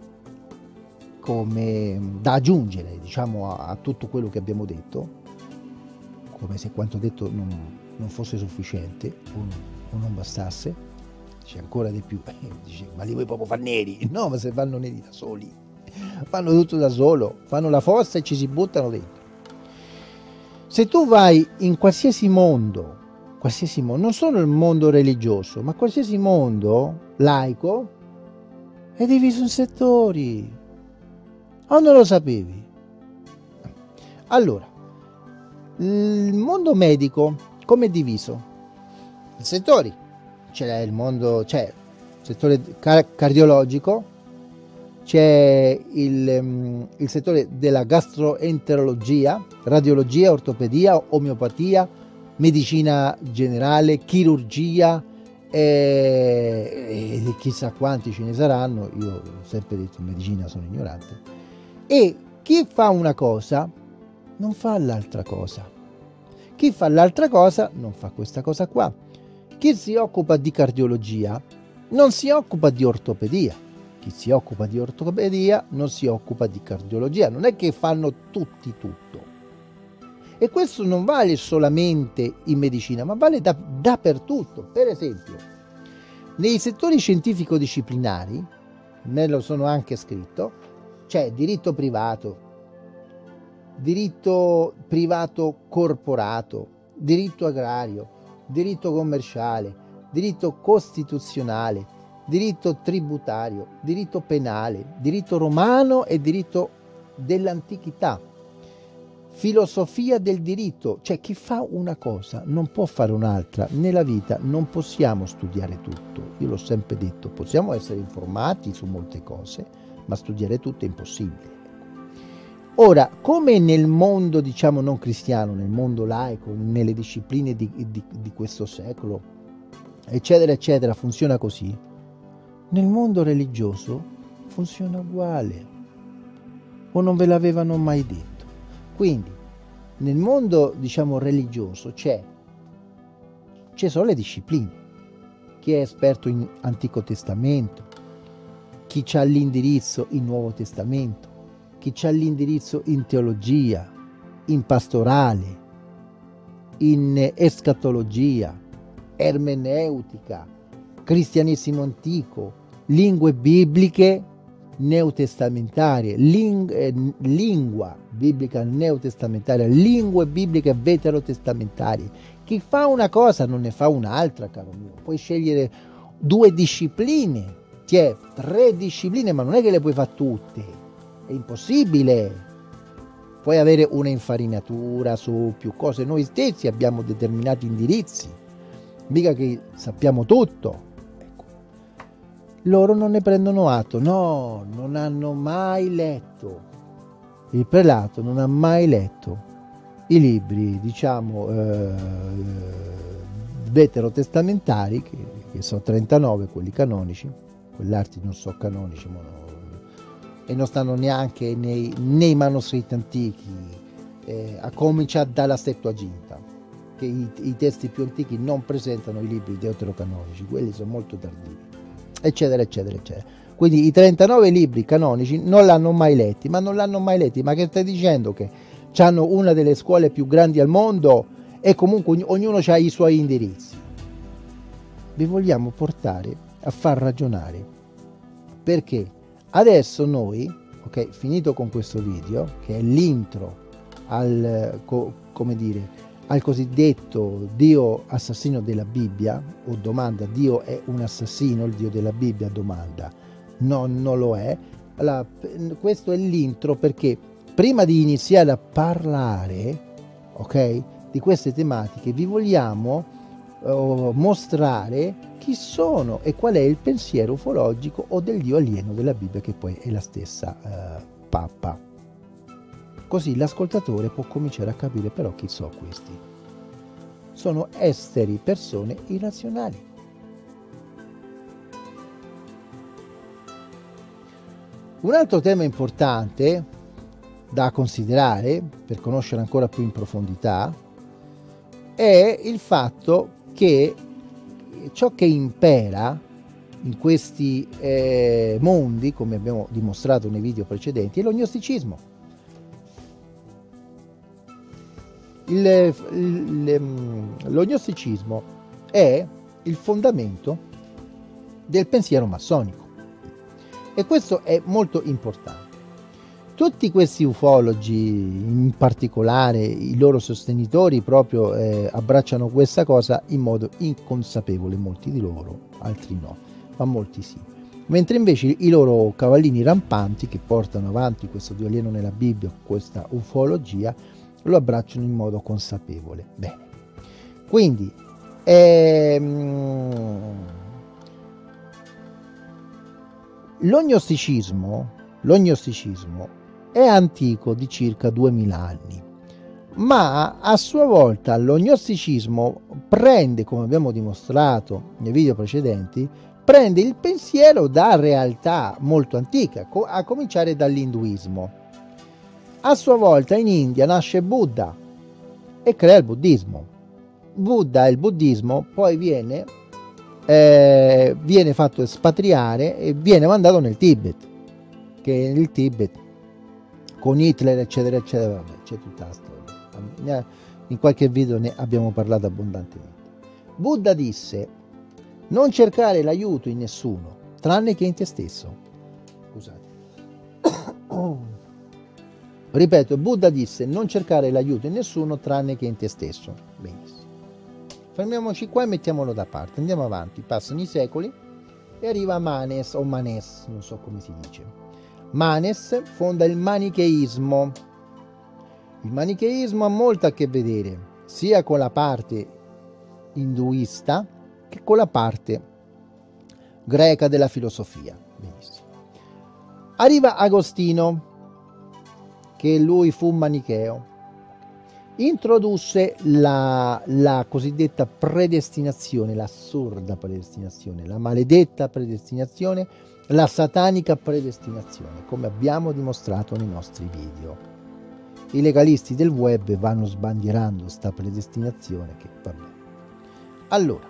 Speaker 1: come da aggiungere, diciamo, a, a tutto quello che abbiamo detto, come se quanto detto non, non fosse sufficiente o, o non bastasse. C'è ancora di più, dice, ma li vuoi proprio far neri? No, ma se vanno neri da soli, fanno tutto da solo, fanno la fossa e ci si buttano dentro. Se tu vai in qualsiasi mondo, qualsiasi mondo, non solo il mondo religioso, ma qualsiasi mondo laico, è diviso in settori. O non lo sapevi? Allora, il mondo medico come è diviso? In settori. C'è il mondo, c'è il settore car cardiologico, c'è il, um, il settore della gastroenterologia, radiologia, ortopedia, omeopatia, medicina generale, chirurgia e, e chissà quanti ce ne saranno. Io ho sempre detto in medicina sono ignorante. E chi fa una cosa non fa l'altra cosa. Chi fa l'altra cosa non fa questa cosa qua. Chi si occupa di cardiologia non si occupa di ortopedia. Chi si occupa di ortopedia non si occupa di cardiologia. Non è che fanno tutti tutto. E questo non vale solamente in medicina, ma vale da, dappertutto. Per esempio, nei settori scientifico-disciplinari, me lo sono anche scritto, c'è diritto privato, diritto privato corporato, diritto agrario, diritto commerciale, diritto costituzionale, diritto tributario, diritto penale, diritto romano e diritto dell'antichità, filosofia del diritto. Cioè, chi fa una cosa non può fare un'altra. Nella vita non possiamo studiare tutto. Io l'ho sempre detto, possiamo essere informati su molte cose, ma studiare tutto è impossibile. Ora, come nel mondo, diciamo, non cristiano, nel mondo laico, nelle discipline di, di, di questo secolo, eccetera, eccetera, funziona così, nel mondo religioso funziona uguale. O non ve l'avevano mai detto? Quindi, nel mondo, diciamo, religioso c'è, ci sono le discipline. Chi è esperto in Antico Testamento, chi ha l'indirizzo in Nuovo Testamento, chi ha l'indirizzo in teologia, in pastorale, in escatologia, ermeneutica, cristianesimo antico, lingue bibliche neotestamentarie, ling eh, lingua biblica neotestamentaria, lingue bibliche veterotestamentarie. Chi fa una cosa non ne fa un'altra, caro mio. Puoi scegliere due discipline, c'è tre discipline, ma non è che le puoi fare tutte. È impossibile. Puoi avere una infarinatura su più cose. Noi stessi abbiamo determinati indirizzi, mica che sappiamo tutto. Ecco. Loro non ne prendono atto, no, non hanno mai letto. Il prelato non ha mai letto i libri, diciamo, eh, veterotestamentari, che, che sono trentanove, quelli canonici, quell'altri non sono canonici, ma no, e non stanno neanche nei, nei manoscritti antichi, eh, a cominciare dalla Settuaginta, che i, i testi più antichi non presentano i libri deuterocanonici, quelli sono molto tardivi, eccetera, eccetera, eccetera. Quindi i trentanove libri canonici non l'hanno mai letti, ma non l'hanno mai letti, ma che stai dicendo? Che hanno una delle scuole più grandi al mondo e comunque ognuno ha i suoi indirizzi. Vi vogliamo portare a far ragionare, perché adesso noi, ok, finito con questo video, che è l'intro al, co, come dire, al cosiddetto Dio assassino della Bibbia, o domanda, Dio è un assassino, il Dio della Bibbia, domanda, no, non lo è. Allora, questo è l'intro perché prima di iniziare a parlare, ok, di queste tematiche, vi vogliamo uh, mostrare chi sono e qual è il pensiero ufologico o del Dio alieno della Bibbia, che poi è la stessa uh, pappa. Così l'ascoltatore può cominciare a capire però chi sono questi. Sono esteri, persone irrazionali. Un altro tema importante da considerare per conoscere ancora più in profondità è il fatto che ciò che impera in questi eh, mondi, come abbiamo dimostrato nei video precedenti, è l'ognosticismo. L'ognosticismo è il fondamento del pensiero massonico e questo è molto importante. Tutti questi ufologi, in particolare i loro sostenitori, proprio eh, abbracciano questa cosa in modo inconsapevole, molti di loro, altri no, ma molti sì. Mentre invece i loro cavallini rampanti, che portano avanti questo Dio alieno nella Bibbia, questa ufologia, lo abbracciano in modo consapevole. Bene, quindi ehm, l'ognosticismo, l'ognosticismo è antico di circa duemila anni, ma a sua volta l'ognosticismo prende, come abbiamo dimostrato nei video precedenti, prende il pensiero da realtà molto antica, a cominciare dall'induismo. A sua volta in India nasce Buddha e crea il buddismo. Buddha e il buddismo poi viene, eh, viene fatto espatriare e viene mandato nel Tibet, che nel Tibet con Hitler eccetera eccetera, vabbè, c'è tutta la storia, in qualche video ne abbiamo parlato abbondantemente. Buddha disse: non cercare l'aiuto in nessuno tranne che in te stesso. Scusate. Ripeto, Buddha disse: non cercare l'aiuto in nessuno tranne che in te stesso. Benissimo. Fermiamoci qua e mettiamolo da parte. Andiamo avanti. Passano i secoli e arriva Manes o Manes, non so come si dice. Manes fonda il manicheismo. Il manicheismo ha molto a che vedere sia con la parte induista che con la parte greca della filosofia. Benissimo. Arriva Agostino, che lui fu un manicheo, introdusse la, la cosiddetta predestinazione, l'assurda predestinazione, la maledetta predestinazione, la satanica predestinazione, come abbiamo dimostrato nei nostri video. I legalisti del web vanno sbandierando sta predestinazione che vabbè. Allora,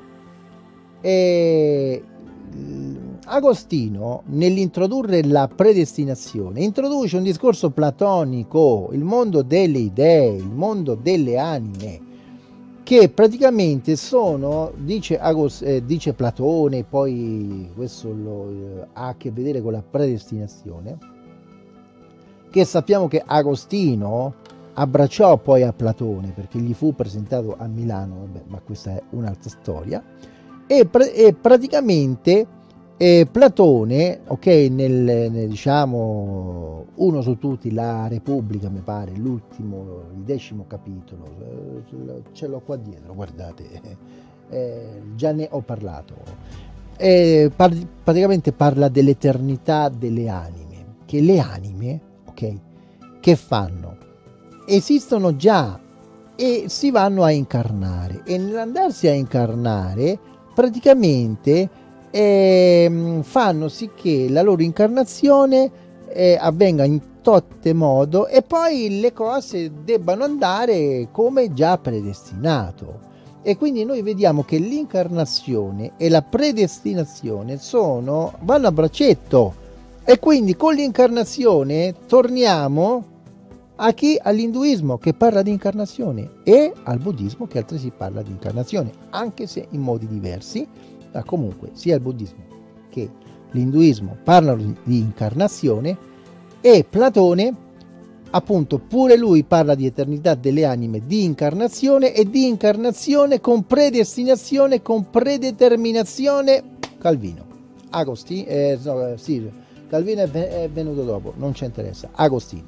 Speaker 1: eh, Agostino, nell'introdurre la predestinazione, introduce un discorso platonico, il mondo delle idee, il mondo delle anime, che praticamente sono, dice, Agos, eh, dice Platone, poi questo lo, eh, ha a che vedere con la predestinazione, che sappiamo che Agostino abbracciò poi a Platone perché gli fu presentato a Milano, vabbè, ma questa è un'altra storia, e, pr- e praticamente E Platone, ok, nel, nel diciamo uno su tutti, la Repubblica, mi pare, l'ultimo, il decimo capitolo, ce l'ho qua dietro, guardate, eh, già ne ho parlato, eh, par- praticamente parla dell'eternità delle anime, che le anime, ok, che fanno? Esistono già e si vanno a incarnare, e nell'andarsi a incarnare praticamente E fanno sì che la loro incarnazione eh, avvenga in totte modo e poi le cose debbano andare come già predestinato. E quindi noi vediamo che l'incarnazione e la predestinazione sono, vanno a braccetto, e quindi con l'incarnazione torniamo a chi? All'induismo, che parla di incarnazione, e al buddismo, che altresì parla di incarnazione, anche se in modi diversi. Ma comunque sia il buddismo che l'induismo parlano di incarnazione, e Platone appunto pure lui parla di eternità delle anime, di incarnazione, e di incarnazione con predestinazione, con predeterminazione. Calvino, Agostino, eh, no, sì, Calvino è, è venuto dopo, non ci interessa. Agostino.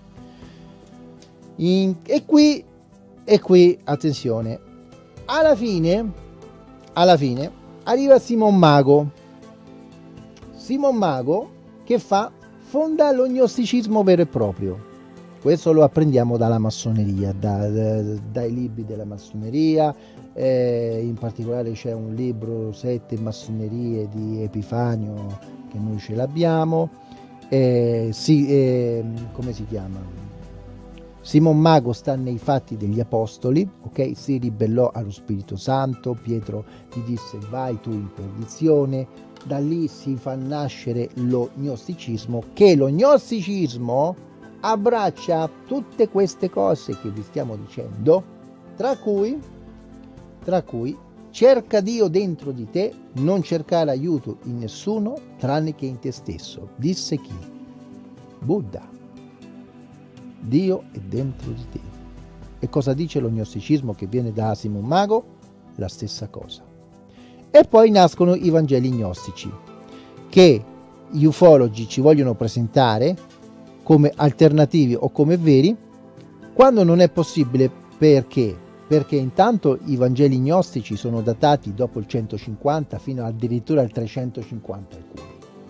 Speaker 1: In, e qui e qui attenzione, alla fine alla fine arriva Simon Mago. Simon Mago che fa? Fonda lo gnosticismo vero e proprio. Questo lo apprendiamo dalla massoneria, da, da, dai libri della massoneria, eh, in particolare c'è un libro, Sette massonerie di Epifanio, che noi ce l'abbiamo. Eh, sì, eh, come si chiama? Simon Mago sta nei Fatti degli Apostoli, ok? Si ribellò allo Spirito Santo, Pietro gli disse vai tu in perdizione, da lì si fa nascere lo gnosticismo, che lo gnosticismo abbraccia tutte queste cose che vi stiamo dicendo, tra cui, tra cui cerca Dio dentro di te, non cercare aiuto in nessuno tranne che in te stesso, disse chi? Buddha. Dio è dentro di te. E cosa dice lo gnosticismo che viene da Simon Mago? La stessa cosa. E poi nascono i Vangeli gnostici, che gli ufologi ci vogliono presentare come alternativi o come veri, quando non è possibile. Perché? Perché intanto i Vangeli gnostici sono datati dopo il centocinquanta fino addirittura al trecentocinquanta alcuni.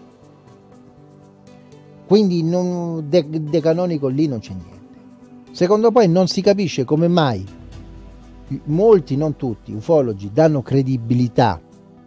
Speaker 1: Quindi non, de, de canonico lì non c'è niente. Secondo poi non si capisce come mai molti, non tutti, ufologi danno credibilità,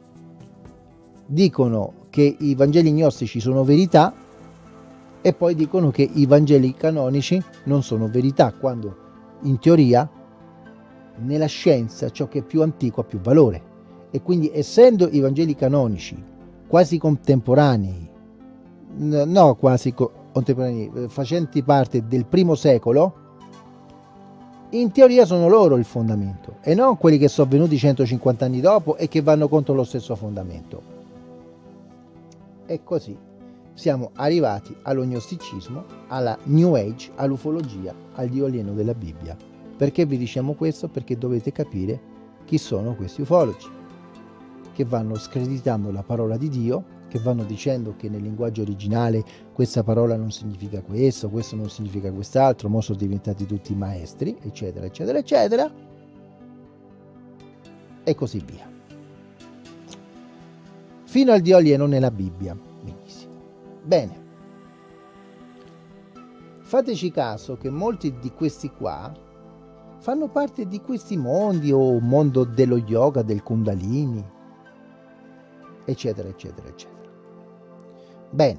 Speaker 1: dicono che i Vangeli gnostici sono verità e poi dicono che i Vangeli canonici non sono verità, quando in teoria nella scienza ciò che è più antico ha più valore. E quindi, essendo i Vangeli canonici quasi contemporanei, no quasi contemporanei, facenti parte del primo secolo, in teoria sono loro il fondamento e non quelli che sono venuti centocinquanta anni dopo e che vanno contro lo stesso fondamento. E così siamo arrivati all'ognosticismo, alla New Age, all'ufologia, al dio alieno della Bibbia. Perché vi diciamo questo? Perché dovete capire chi sono questi ufologi, che vanno screditando la parola di Dio, che vanno dicendo che nel linguaggio originale questa parola non significa questo, questo non significa quest'altro, mo sono diventati tutti maestri, eccetera, eccetera, eccetera, e così via. Fino al dio alieno nella Bibbia. Benissimo. Bene. Fateci caso che molti di questi qua fanno parte di questi mondi, o mondo dello yoga, del Kundalini, eccetera, eccetera, eccetera. Bene,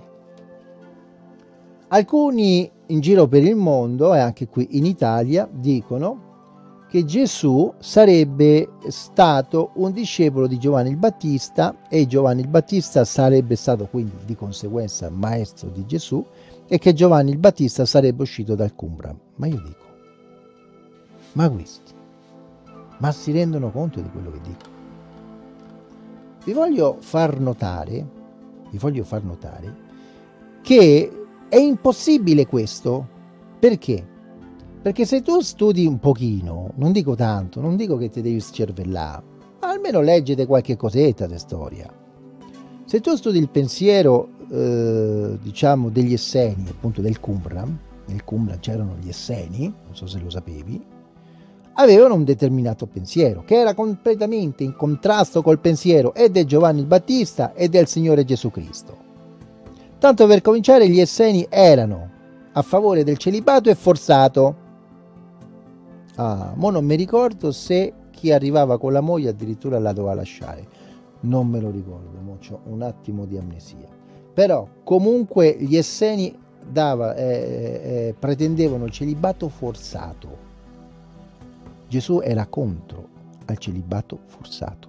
Speaker 1: alcuni in giro per il mondo e anche qui in Italia dicono che Gesù sarebbe stato un discepolo di Giovanni il Battista e Giovanni il Battista sarebbe stato quindi di conseguenza maestro di Gesù e che Giovanni il Battista sarebbe uscito dal Qumran. Ma io dico, ma questi, ma si rendono conto di quello che dico? Vi voglio far notare vi voglio far notare che è impossibile questo. Perché? Perché se tu studi un pochino, non dico tanto, non dico che ti devi scervellare, ma almeno leggete qualche cosetta di storia. Se tu studi il pensiero, eh, diciamo, degli Esseni, appunto del Qumran, nel Qumran c'erano gli Esseni, non so se lo sapevi, avevano un determinato pensiero che era completamente in contrasto col pensiero e di Giovanni il Battista e del Signore Gesù Cristo. Tanto per cominciare, gli Esseni erano a favore del celibato e forzato. Ah, mo non mi ricordo se chi arrivava con la moglie addirittura la doveva lasciare, non me lo ricordo, mo c'ho un attimo di amnesia. Però comunque gli Esseni dava, eh, eh, pretendevano il celibato forzato. Gesù era contro al celibato forzato.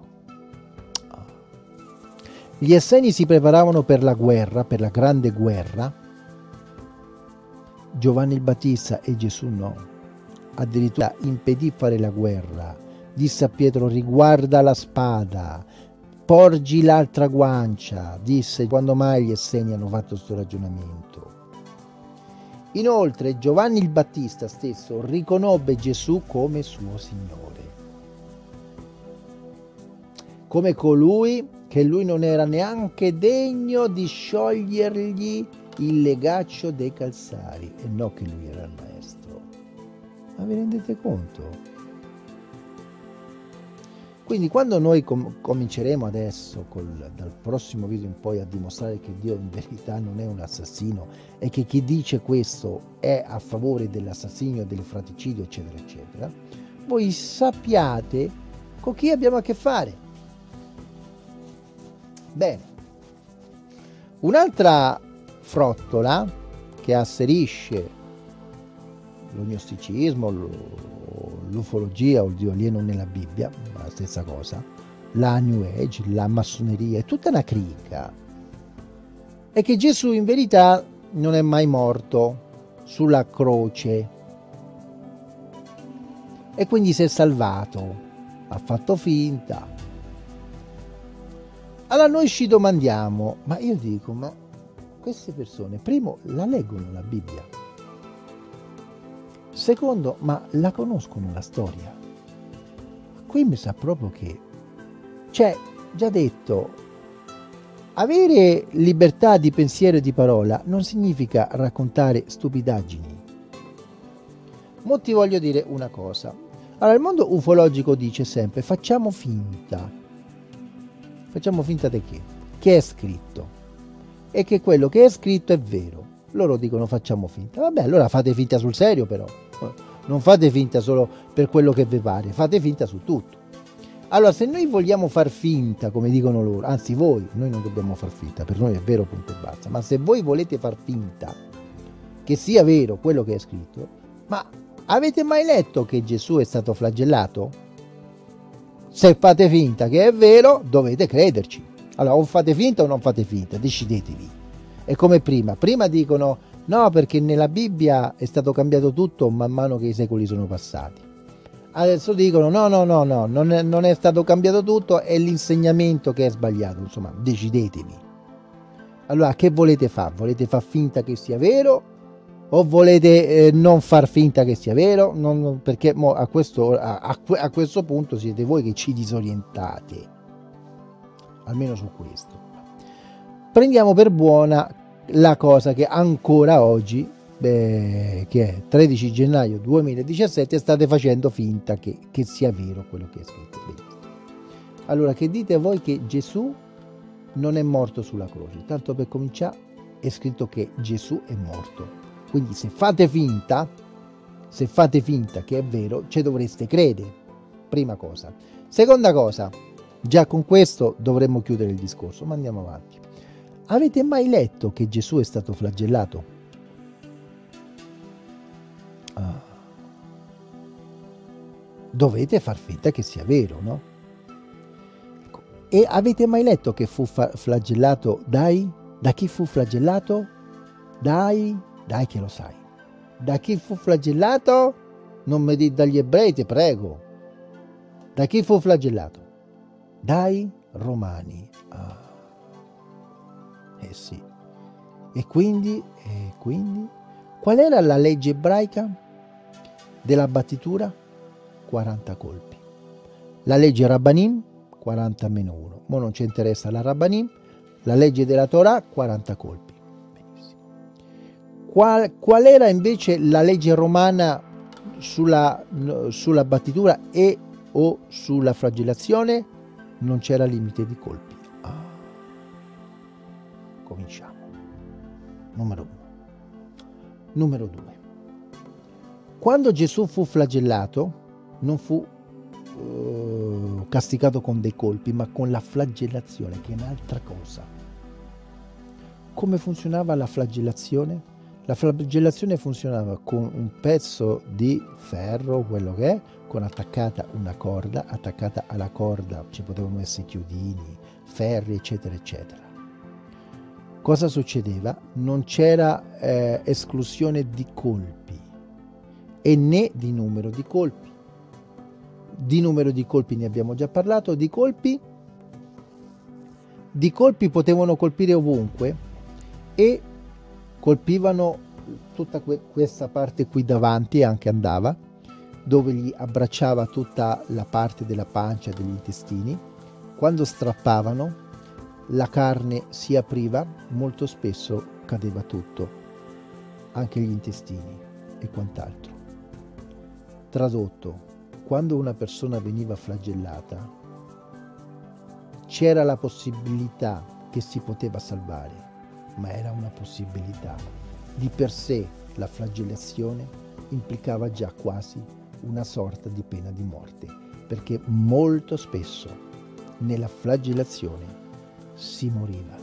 Speaker 1: Gli Esseni si preparavano per la guerra, per la grande guerra. Giovanni il Battista e Gesù no. Addirittura impedì fare la guerra. Disse a Pietro: riguarda la spada, porgi l'altra guancia. Disse: quando mai gli Esseni hanno fatto questo ragionamento? Inoltre Giovanni il Battista stesso riconobbe Gesù come suo Signore, come colui che lui non era neanche degno di sciogliergli il legaccio dei calzari, e non che lui era il maestro. Ma vi rendete conto? Quindi quando noi com- cominceremo adesso, col, dal prossimo video in poi, a dimostrare che Dio in verità non è un assassino e che chi dice questo è a favore dell'assassinio, del fratricidio, eccetera, eccetera, voi sappiate con chi abbiamo a che fare. Bene, un'altra frottola che asserisce l'ognosticismo, l'ufologia o il dio alieno nella Bibbia, la stessa cosa, la New Age, la massoneria, è tutta una cricca, è che Gesù in verità non è mai morto sulla croce e quindi si è salvato, ha fatto finta. Allora noi ci domandiamo, ma io dico, ma queste persone, primo, la leggono la Bibbia, secondo, ma la conoscono la storia? Qui mi sa proprio che, cioè, già detto, avere libertà di pensiero e di parola non significa raccontare stupidaggini. Mo ti voglio dire una cosa. Allora, il mondo ufologico dice sempre: facciamo finta. Facciamo finta di che? Che è scritto. E che quello che è scritto è vero. Loro dicono facciamo finta. Vabbè, allora fate finta sul serio però. Non fate finta solo per quello che vi pare, fate finta su tutto. Allora, se noi vogliamo far finta, come dicono loro, anzi voi, noi non dobbiamo far finta, per noi è vero, punto e basta, ma se voi volete far finta che sia vero quello che è scritto, ma avete mai letto che Gesù è stato flagellato? Se fate finta che è vero, dovete crederci. Allora, o fate finta o non fate finta, decidetevi. È come prima, prima dicono no, perché nella Bibbia è stato cambiato tutto man mano che i secoli sono passati. Adesso dicono no, no, no, no, non è, non è stato cambiato tutto, è l'insegnamento che è sbagliato. Insomma, decidetevi. Allora, che volete fare? Volete far finta che sia vero o volete eh, non far finta che sia vero? Non, perché mo a, questo, a, a, a questo punto siete voi che ci disorientate, almeno su questo. Prendiamo per buona la cosa che ancora oggi, beh, che è tredici gennaio duemiladiciassette, state facendo finta che, che sia vero quello che è scritto. Benissimo. Allora, che dite voi che Gesù non è morto sulla croce? Tanto per cominciare è scritto che Gesù è morto. Quindi se fate finta, se fate finta che è vero, ci dovreste credere. Prima cosa. Seconda cosa, già con questo dovremmo chiudere il discorso, ma andiamo avanti. Avete mai letto che Gesù è stato flagellato? Ah. Dovete far finta che sia vero, no? Ecco. E avete mai letto che fu flagellato dai? Da chi fu flagellato? Dai? Dai che lo sai. Da chi fu flagellato? Non mi dite dagli ebrei, ti prego. Da chi fu flagellato? Dai romani. Ah. Eh sì. E quindi, e quindi, qual era la legge ebraica della battitura? quaranta colpi. La legge Rabbanim, quaranta meno uno. Ma non ci interessa la Rabbanim. La legge della Torah, quaranta colpi. Benissimo. Qual, qual era invece la legge romana sulla, sulla battitura e o sulla flagellazione? Non c'era limite di colpi. Ah. Cominciamo. Numero uno. Numero due. Quando Gesù fu flagellato, non fu uh, castigato con dei colpi, ma con la flagellazione, che è un'altra cosa. Come funzionava la flagellazione? La flagellazione funzionava con un pezzo di ferro, quello che è, con attaccata una corda, attaccata alla corda ci potevano essere chiodini, ferri, eccetera, eccetera. Cosa succedeva? Non c'era eh, esclusione di colpi e né di numero di colpi. Di numero di colpi ne abbiamo già parlato, di colpi, di colpi potevano colpire ovunque e colpivano tutta que- questa parte qui davanti, anche andava, dove gli abbracciava tutta la parte della pancia, degli intestini. Quando strappavano, la carne si apriva, molto spesso cadeva tutto, anche gli intestini e quant'altro. Tradotto, quando una persona veniva flagellata, c'era la possibilità che si poteva salvare, ma era una possibilità. Di per sé la flagellazione implicava già quasi una sorta di pena di morte, perché molto spesso nella flagellazione si moriva.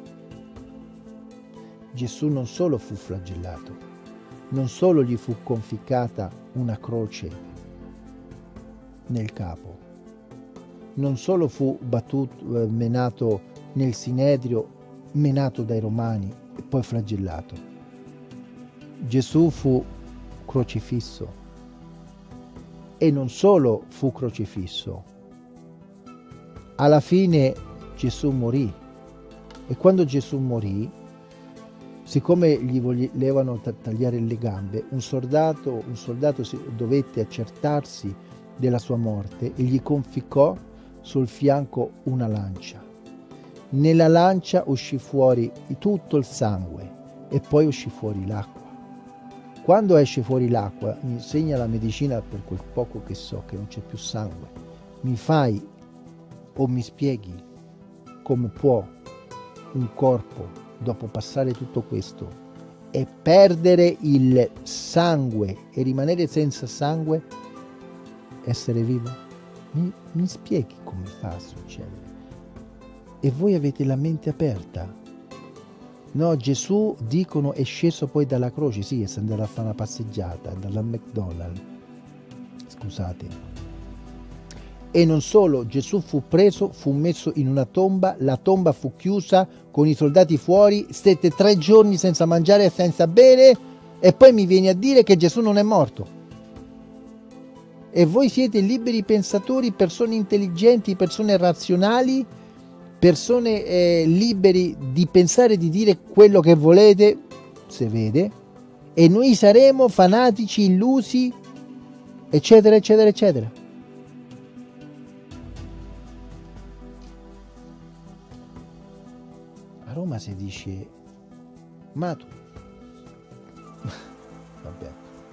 Speaker 1: Gesù non solo fu flagellato, non solo gli fu conficcata una croce nel capo, non solo fu battuto, eh, menato nel Sinedrio, menato dai Romani e poi flagellato. Gesù fu crocifisso e non solo fu crocifisso, alla fine Gesù morì e quando Gesù morì, siccome gli volevano tagliare le gambe, un soldato, un soldato dovette accertarsi della sua morte e gli conficcò sul fianco una lancia. Nella lancia uscì fuori tutto il sangue e poi uscì fuori l'acqua. Quando esce fuori l'acqua, mi insegna la medicina, per quel poco che so, che non c'è più sangue. Mi fai o mi spieghi come può un corpo, dopo passare tutto questo, e perdere il sangue e rimanere senza sangue, essere vivo? Mi, mi spieghi come fa a succedere? E voi avete la mente aperta? No, Gesù, dicono, è sceso poi dalla croce, sì, è andato a fare una passeggiata dalla McDonald's, scusate. E non solo, Gesù fu preso, fu messo in una tomba, la tomba fu chiusa con i soldati fuori, stette tre giorni senza mangiare e senza bere, e poi mi vieni a dire che Gesù non è morto. E voi siete liberi pensatori, persone intelligenti, persone razionali, persone eh, liberi di pensare, di dire quello che volete, se vede, e noi saremo fanatici, illusi, eccetera, eccetera, eccetera. A Roma si dice, ma tu, vabbè,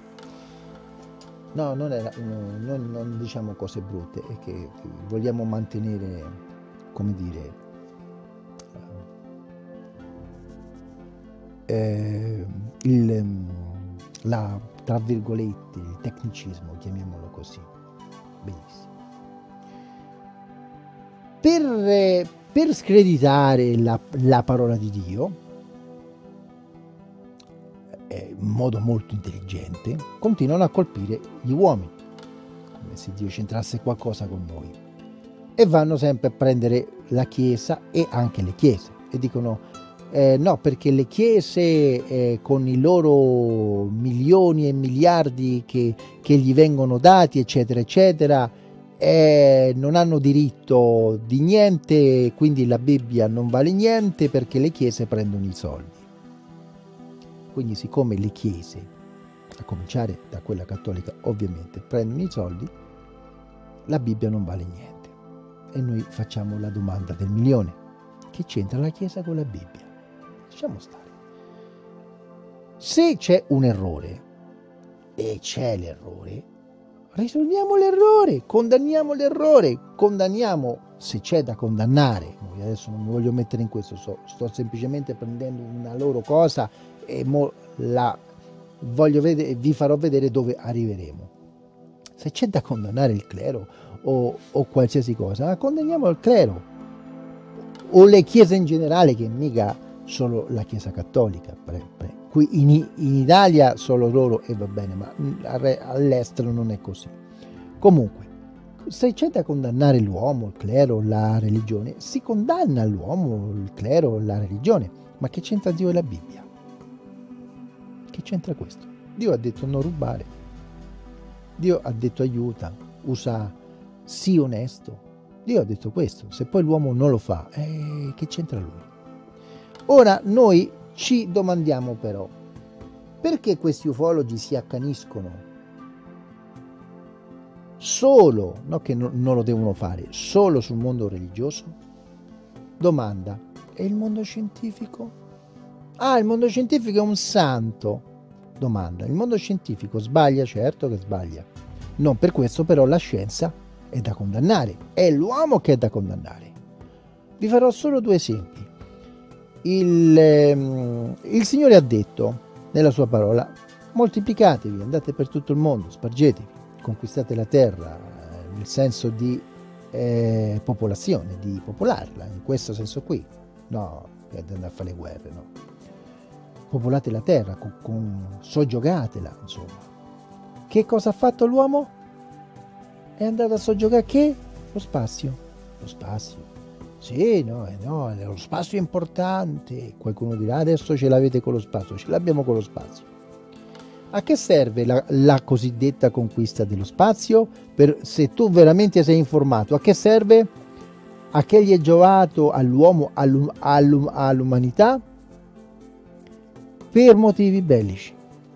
Speaker 1: no, non, era, no, non, non diciamo cose brutte, è che, che vogliamo mantenere, come dire, eh, il, la, tra virgolette, il tecnicismo, chiamiamolo così. Benissimo. Per, eh, per screditare la, la parola di Dio, in modo molto intelligente, continuano a colpire gli uomini, come se Dio c'entrasse qualcosa con noi, e vanno sempre a prendere la Chiesa e anche le chiese e dicono eh, no, perché le chiese eh, con i loro milioni e miliardi che, che gli vengono dati, eccetera eccetera, eh, non hanno diritto di niente, quindi la Bibbia non vale niente perché le chiese prendono i soldi. Quindi siccome le chiese, a cominciare da quella cattolica ovviamente, prendono i soldi, la Bibbia non vale niente. E noi facciamo la domanda del milione: che c'entra la Chiesa con la Bibbia? Lasciamo stare. Se c'è un errore, e c'è l'errore, risolviamo l'errore, condanniamo l'errore, condanniamo se c'è da condannare. Adesso non mi voglio mettere in questo, sto, sto semplicemente prendendo una loro cosa e mo la voglio vedere, vi farò vedere dove arriveremo. Se c'è da condannare il clero o, o qualsiasi cosa, condanniamo il clero o le chiese in generale, che mica solo la Chiesa cattolica. Pre, pre. Qui in, in Italia solo loro e va bene, ma all'estero non è così. Comunque, se c'è da condannare l'uomo, il clero, la religione, si condanna l'uomo, il clero, la religione. Ma che c'entra Dio e la Bibbia? Che c'entra questo? Dio ha detto non rubare. Dio ha detto aiuta, usa, sii onesto. Dio ha detto questo. Se poi l'uomo non lo fa, eh, che c'entra lui? Ora noi ci domandiamo però, perché questi ufologi si accaniscono solo, no che no, non lo devono fare, solo sul mondo religioso? Domanda, e il mondo scientifico? Ah, il mondo scientifico è un santo. Domanda, il mondo scientifico sbaglia? Certo che sbaglia. Non per questo però la scienza è da condannare, è l'uomo che è da condannare. Vi farò solo due esempi. Il, ehm, il Signore ha detto nella sua parola: moltiplicatevi, andate per tutto il mondo, spargetevi, conquistate la terra, eh, nel senso di eh, popolazione, di popolarla, in questo senso qui, no, che andare a fare le guerre, no. Popolate la terra, con, con, soggiogatela, insomma. Che cosa ha fatto l'uomo? È andato a soggiogare che? Lo spazio. Lo spazio. Sì, no, no, lo spazio è importante. Qualcuno dirà adesso ce l'avete con lo spazio, ce l'abbiamo con lo spazio. A che serve la, la cosiddetta conquista dello spazio? Per, se tu veramente sei informato, a che serve? A che gli è giovato all'uomo, all'um, all'um, all'umanità? Per motivi bellici.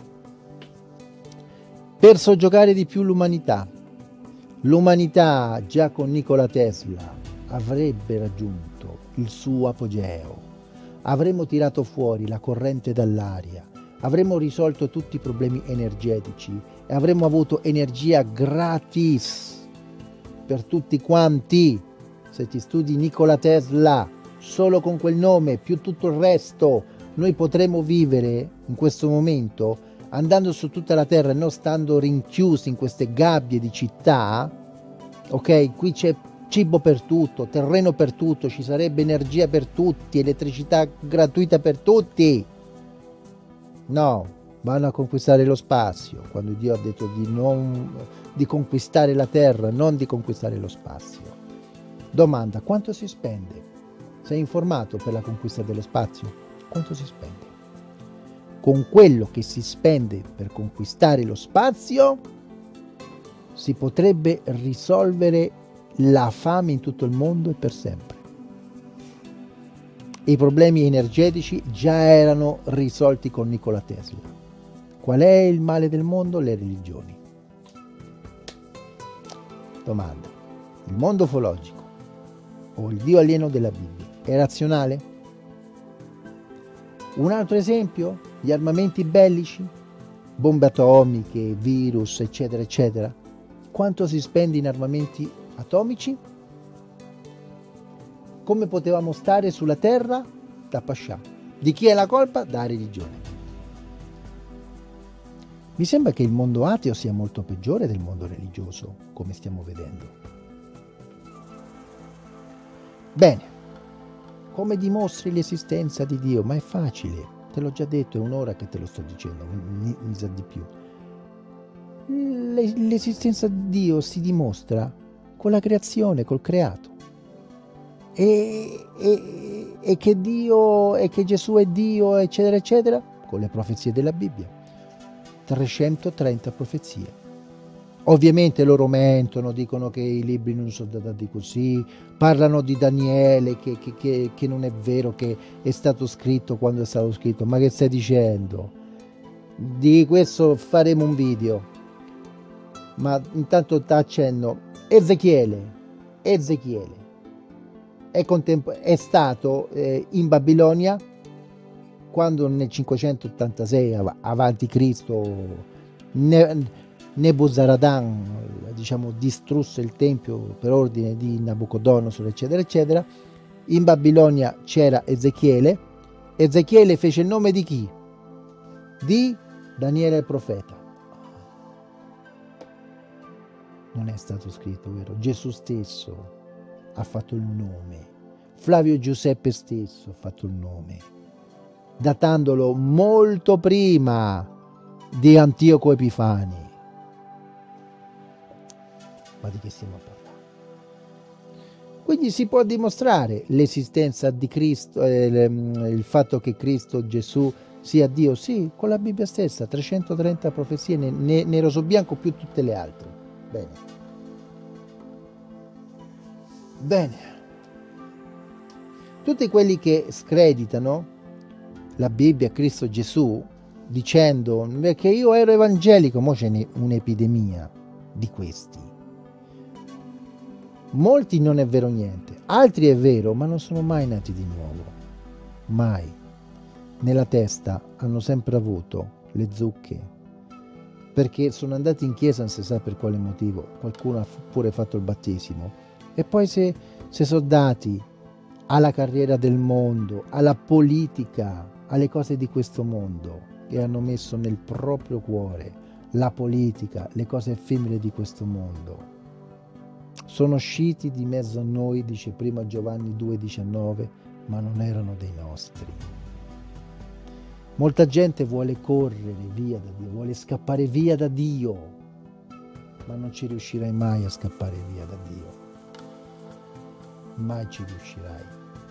Speaker 1: Per soggiogare di più l'umanità. L'umanità già con Nikola Tesla avrebbe raggiunto il suo apogeo, avremmo tirato fuori la corrente dall'aria, avremmo risolto tutti i problemi energetici e avremmo avuto energia gratis per tutti quanti. Se ti studi Nikola Tesla, solo con quel nome più tutto il resto, noi potremmo vivere in questo momento andando su tutta la terra e non stando rinchiusi in queste gabbie di città. Ok, qui c'è cibo per tutto, terreno per tutto, ci sarebbe energia per tutti, elettricità gratuita per tutti. No, vanno a conquistare lo spazio, quando Dio ha detto di, non, di conquistare la terra, non di conquistare lo spazio. Domanda, quanto si spende? Sei informato per la conquista dello spazio? Quanto si spende? Con quello che si spende per conquistare lo spazio, si potrebbe risolvere la fame in tutto il mondo e per sempre. I problemi energetici già erano risolti con Nikola Tesla. Qual è il male del mondo? Le religioni. Domanda: il mondo ufologico o il Dio alieno della Bibbia è razionale? Un altro esempio? Gli armamenti bellici, bombe atomiche, virus, eccetera, eccetera. Quanto si spende in armamenti atomici? Come potevamo stare sulla terra? Da Pascià. Di chi è la colpa? Da religione. Mi sembra che il mondo ateo sia molto peggiore del mondo religioso, come stiamo vedendo. Bene, come dimostri l'esistenza di Dio? Ma è facile, te l'ho già detto, è un'ora che te lo sto dicendo, mi, mi sa di più. L'esistenza di Dio si dimostra con la creazione, col creato. E, e, e che Dio, e che Gesù è Dio, eccetera, eccetera, con le profezie della Bibbia. trecentotrenta profezie. Ovviamente loro mentono, dicono che i libri non sono datati così, parlano di Daniele, che, che, che, che non è vero, che è stato scritto quando è stato scritto. Ma che stai dicendo? Di questo faremo un video. Ma intanto ti accenno Ezechiele. Ezechiele è, è stato eh, in Babilonia quando nel cinquecentottantasei av avanti Cristo ne, Nebuzaradan diciamo distrusse il tempio per ordine di Nabucodonosor, eccetera eccetera. In Babilonia c'era Ezechiele. Ezechiele fece il nome di chi? Di Daniele il profeta. Non è stato scritto, vero? Gesù stesso ha fatto il nome. Flavio Giuseppe stesso ha fatto il nome, datandolo molto prima di Antioco Epifani. Ma di che stiamo a parlare? Quindi si può dimostrare l'esistenza di Cristo, eh, il fatto che Cristo Gesù sia Dio? Sì, con la Bibbia stessa, trecentotrenta profezie, ne, ne, nero su bianco più tutte le altre. Bene. Bene. Tutti quelli che screditano la Bibbia, Cristo Gesù, dicendo che io ero evangelico, mo c'è un'epidemia di questi. Molti non è vero niente, altri è vero, ma non sono mai nati di nuovo. Mai. Nella testa hanno sempre avuto le zucche, perché sono andati in chiesa non si sa per quale motivo, qualcuno ha pure fatto il battesimo, e poi si sono dati alla carriera del mondo, alla politica, alle cose di questo mondo, e hanno messo nel proprio cuore la politica, le cose effimere di questo mondo. Sono usciti di mezzo a noi, dice prima Giovanni due diciannove, ma non erano dei nostri. Molta gente vuole correre via da Dio, vuole scappare via da Dio, ma non ci riuscirai mai a scappare via da Dio. Mai ci riuscirai.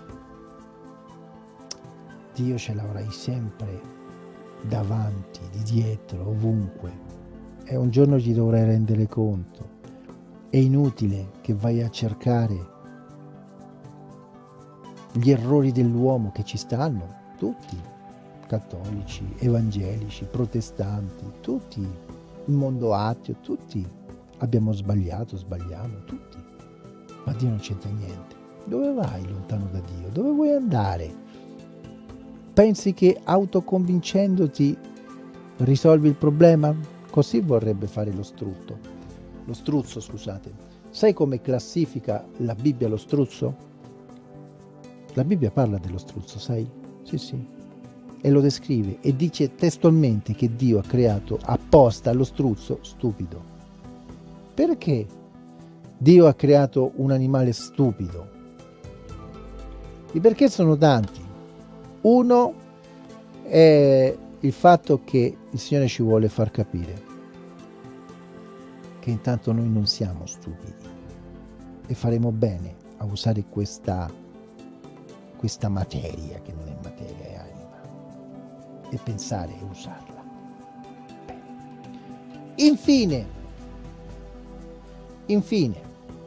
Speaker 1: Dio ce l'avrai sempre davanti, di dietro, ovunque, e un giorno ci dovrai rendere conto. È inutile che vai a cercare gli errori dell'uomo, che ci stanno tutti, cattolici, evangelici, protestanti, tutti, il mondo ateo, tutti abbiamo sbagliato, sbagliamo, tutti, ma Dio non c'entra niente. Dove vai lontano da Dio? Dove vuoi andare? Pensi che autoconvincendoti risolvi il problema? Così vorrebbe fare lo strutto. Lo struzzo, scusate. Sai come classifica la Bibbia lo struzzo? La Bibbia parla dello struzzo, sai? Sì, sì. E lo descrive e dice testualmente che Dio ha creato apposta lo struzzo stupido. Perché Dio ha creato un animale stupido? I perché sono tanti. Uno è il fatto che il Signore ci vuole far capire che intanto noi non siamo stupidi e faremo bene a usare questa, questa materia, che non è materia, è anima, e pensare e usarla bene. Infine, Infine,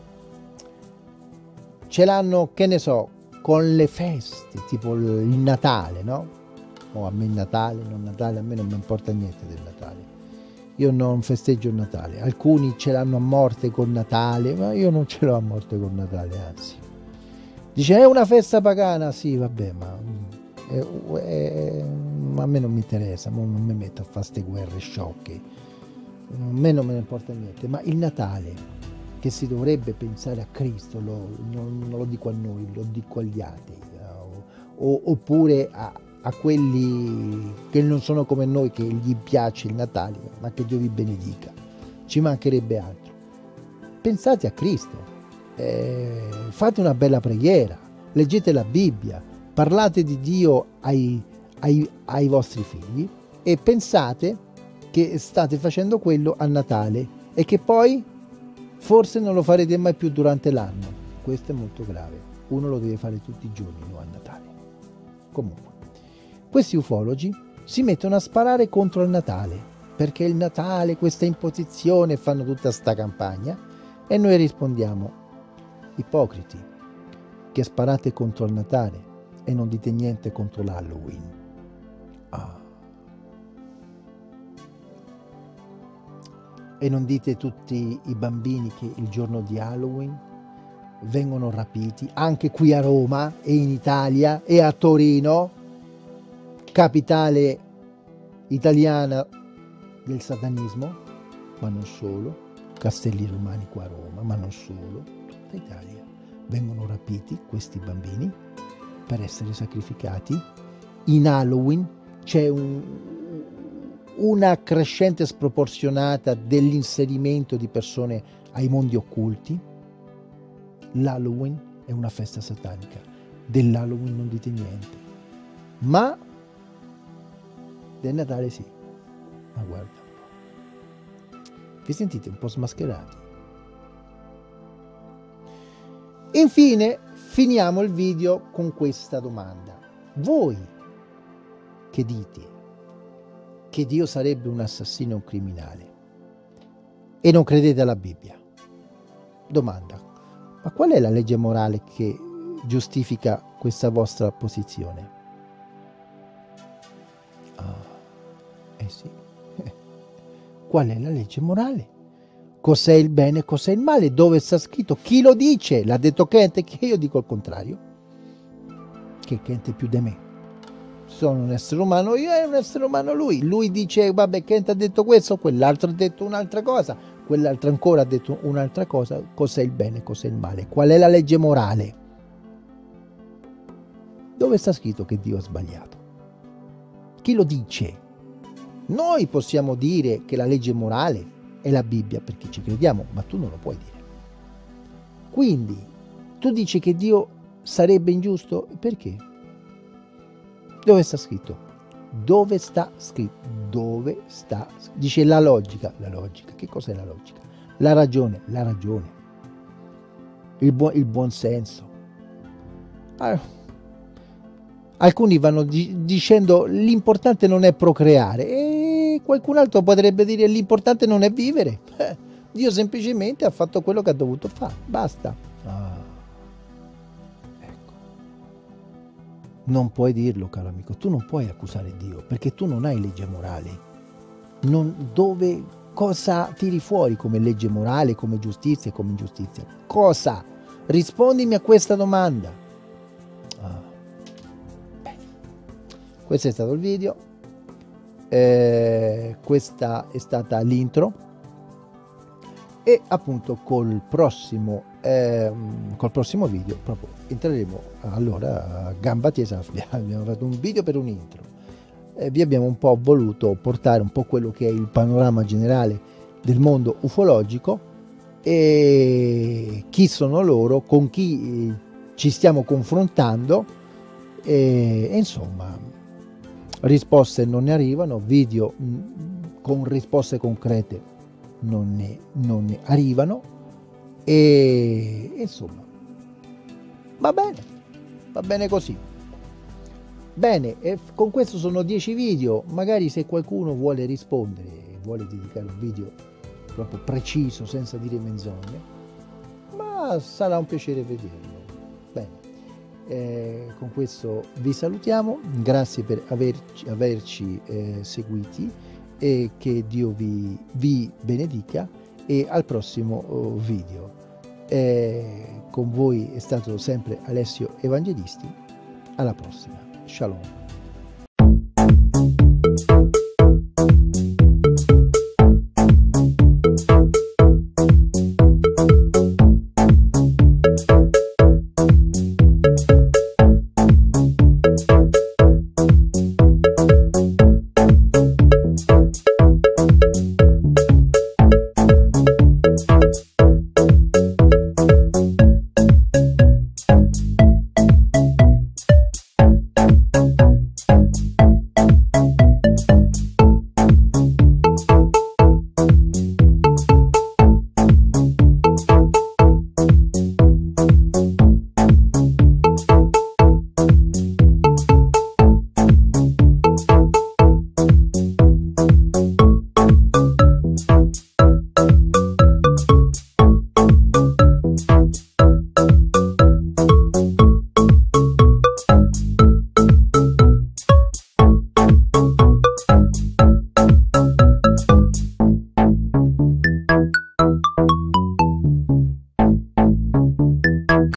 Speaker 1: ce l'hanno, che ne so, con le feste, tipo il Natale, no? O a me il Natale, non Natale, a me non mi importa niente del Natale. Io non festeggio il Natale. Alcuni ce l'hanno a morte con Natale, ma io non ce l'ho a morte con Natale, anzi. Dice, è una festa pagana? Sì, vabbè, ma è, è, a me non mi interessa, non mi metto a fare queste guerre sciocche. A me non me ne importa niente, ma il Natale, che si dovrebbe pensare a Cristo, lo, non, non lo dico a noi, lo dico agli atei, o, oppure a, a quelli che non sono come noi, che gli piace il Natale, ma che Dio vi benedica, ci mancherebbe altro. Pensate a Cristo, eh, fate una bella preghiera, leggete la Bibbia, parlate di Dio ai, ai, ai vostri figli e pensate che state facendo quello a Natale e che poi forse non lo farete mai più durante l'anno. Questo è molto grave. Uno lo deve fare tutti i giorni, non a Natale. Comunque, questi ufologi si mettono a sparare contro il Natale, perché il Natale, questa imposizione, fanno tutta sta campagna, e noi rispondiamo: ipocriti, che sparate contro il Natale e non dite niente contro l'Halloween. Ah. E non dite tutti i bambini che il giorno di Halloween vengono rapiti, anche qui a Roma e in Italia e a Torino, capitale italiana del satanismo, ma non solo, Castelli Romani qua a Roma, ma non solo, tutta Italia. Vengono rapiti questi bambini per essere sacrificati. In Halloween c'è un, una crescente sproporzionata dell'inserimento di persone ai mondi occulti. L'Halloween è una festa satanica, dell'Halloween non dite niente, ma del Natale sì. Ma guarda, vi sentite un po' smascherati? Infine finiamo il video con questa domanda: voi che dite che Dio sarebbe un assassino o un criminale e non credete alla Bibbia, domanda: ma qual è la legge morale che giustifica questa vostra posizione? Ah, eh sì. Qual è la legge morale? Cos'è il bene e cos'è il male? Dove sta scritto? Chi lo dice? L'ha detto Kent, che io dico il contrario. Che Kent è più di me. Sono un essere umano, io è un essere umano lui. Lui dice, vabbè, Kent ha detto questo, quell'altro ha detto un'altra cosa, quell'altro ancora ha detto un'altra cosa. Cos'è il bene, cos'è il male? Qual è la legge morale? Dove sta scritto che Dio ha sbagliato? Chi lo dice? Noi possiamo dire che la legge morale è la Bibbia perché ci crediamo, ma tu non lo puoi dire. Quindi, tu dici che Dio sarebbe ingiusto? Perché? Dove sta scritto? Dove sta scritto? Dove sta scritto? Dice la logica. La logica. Che cos'è la logica? La ragione. La ragione. Il, buon, il buon senso. Allora, alcuni vanno di, dicendo l'importante non è procreare e qualcun altro potrebbe dire l'importante non è vivere. Eh, Dio semplicemente ha fatto quello che ha dovuto fare. Basta. Ah, ecco. Non puoi dirlo, caro amico. Tu non puoi accusare Dio perché tu non hai legge morale. Non, dove, cosa tiri fuori come legge morale, come giustizia e come ingiustizia? Cosa? Rispondimi a questa domanda. Ah. Questo è stato il video, eh, questa è stata l'intro e appunto col prossimo, eh, col prossimo video proprio entreremo allora a gamba tesa. Abbiamo fatto un video per un intro, eh, vi abbiamo un po' voluto portare un po' quello che è il panorama generale del mondo ufologico e chi sono loro, con chi ci stiamo confrontando e, e insomma risposte non ne arrivano, video mh, con risposte concrete non ne, non ne arrivano e insomma va bene, va bene così. Bene, e con questo sono dieci video, magari se qualcuno vuole rispondere, vuole dedicare un video proprio preciso, senza dire menzogne, ma sarà un piacere vederlo. Bene, eh, con questo vi salutiamo, grazie per averci, averci eh, seguiti, e che Dio vi, vi benedica, e al prossimo oh, video. Eh, con voi è stato sempre Alessio Evangelisti. Alla prossima. Shalom.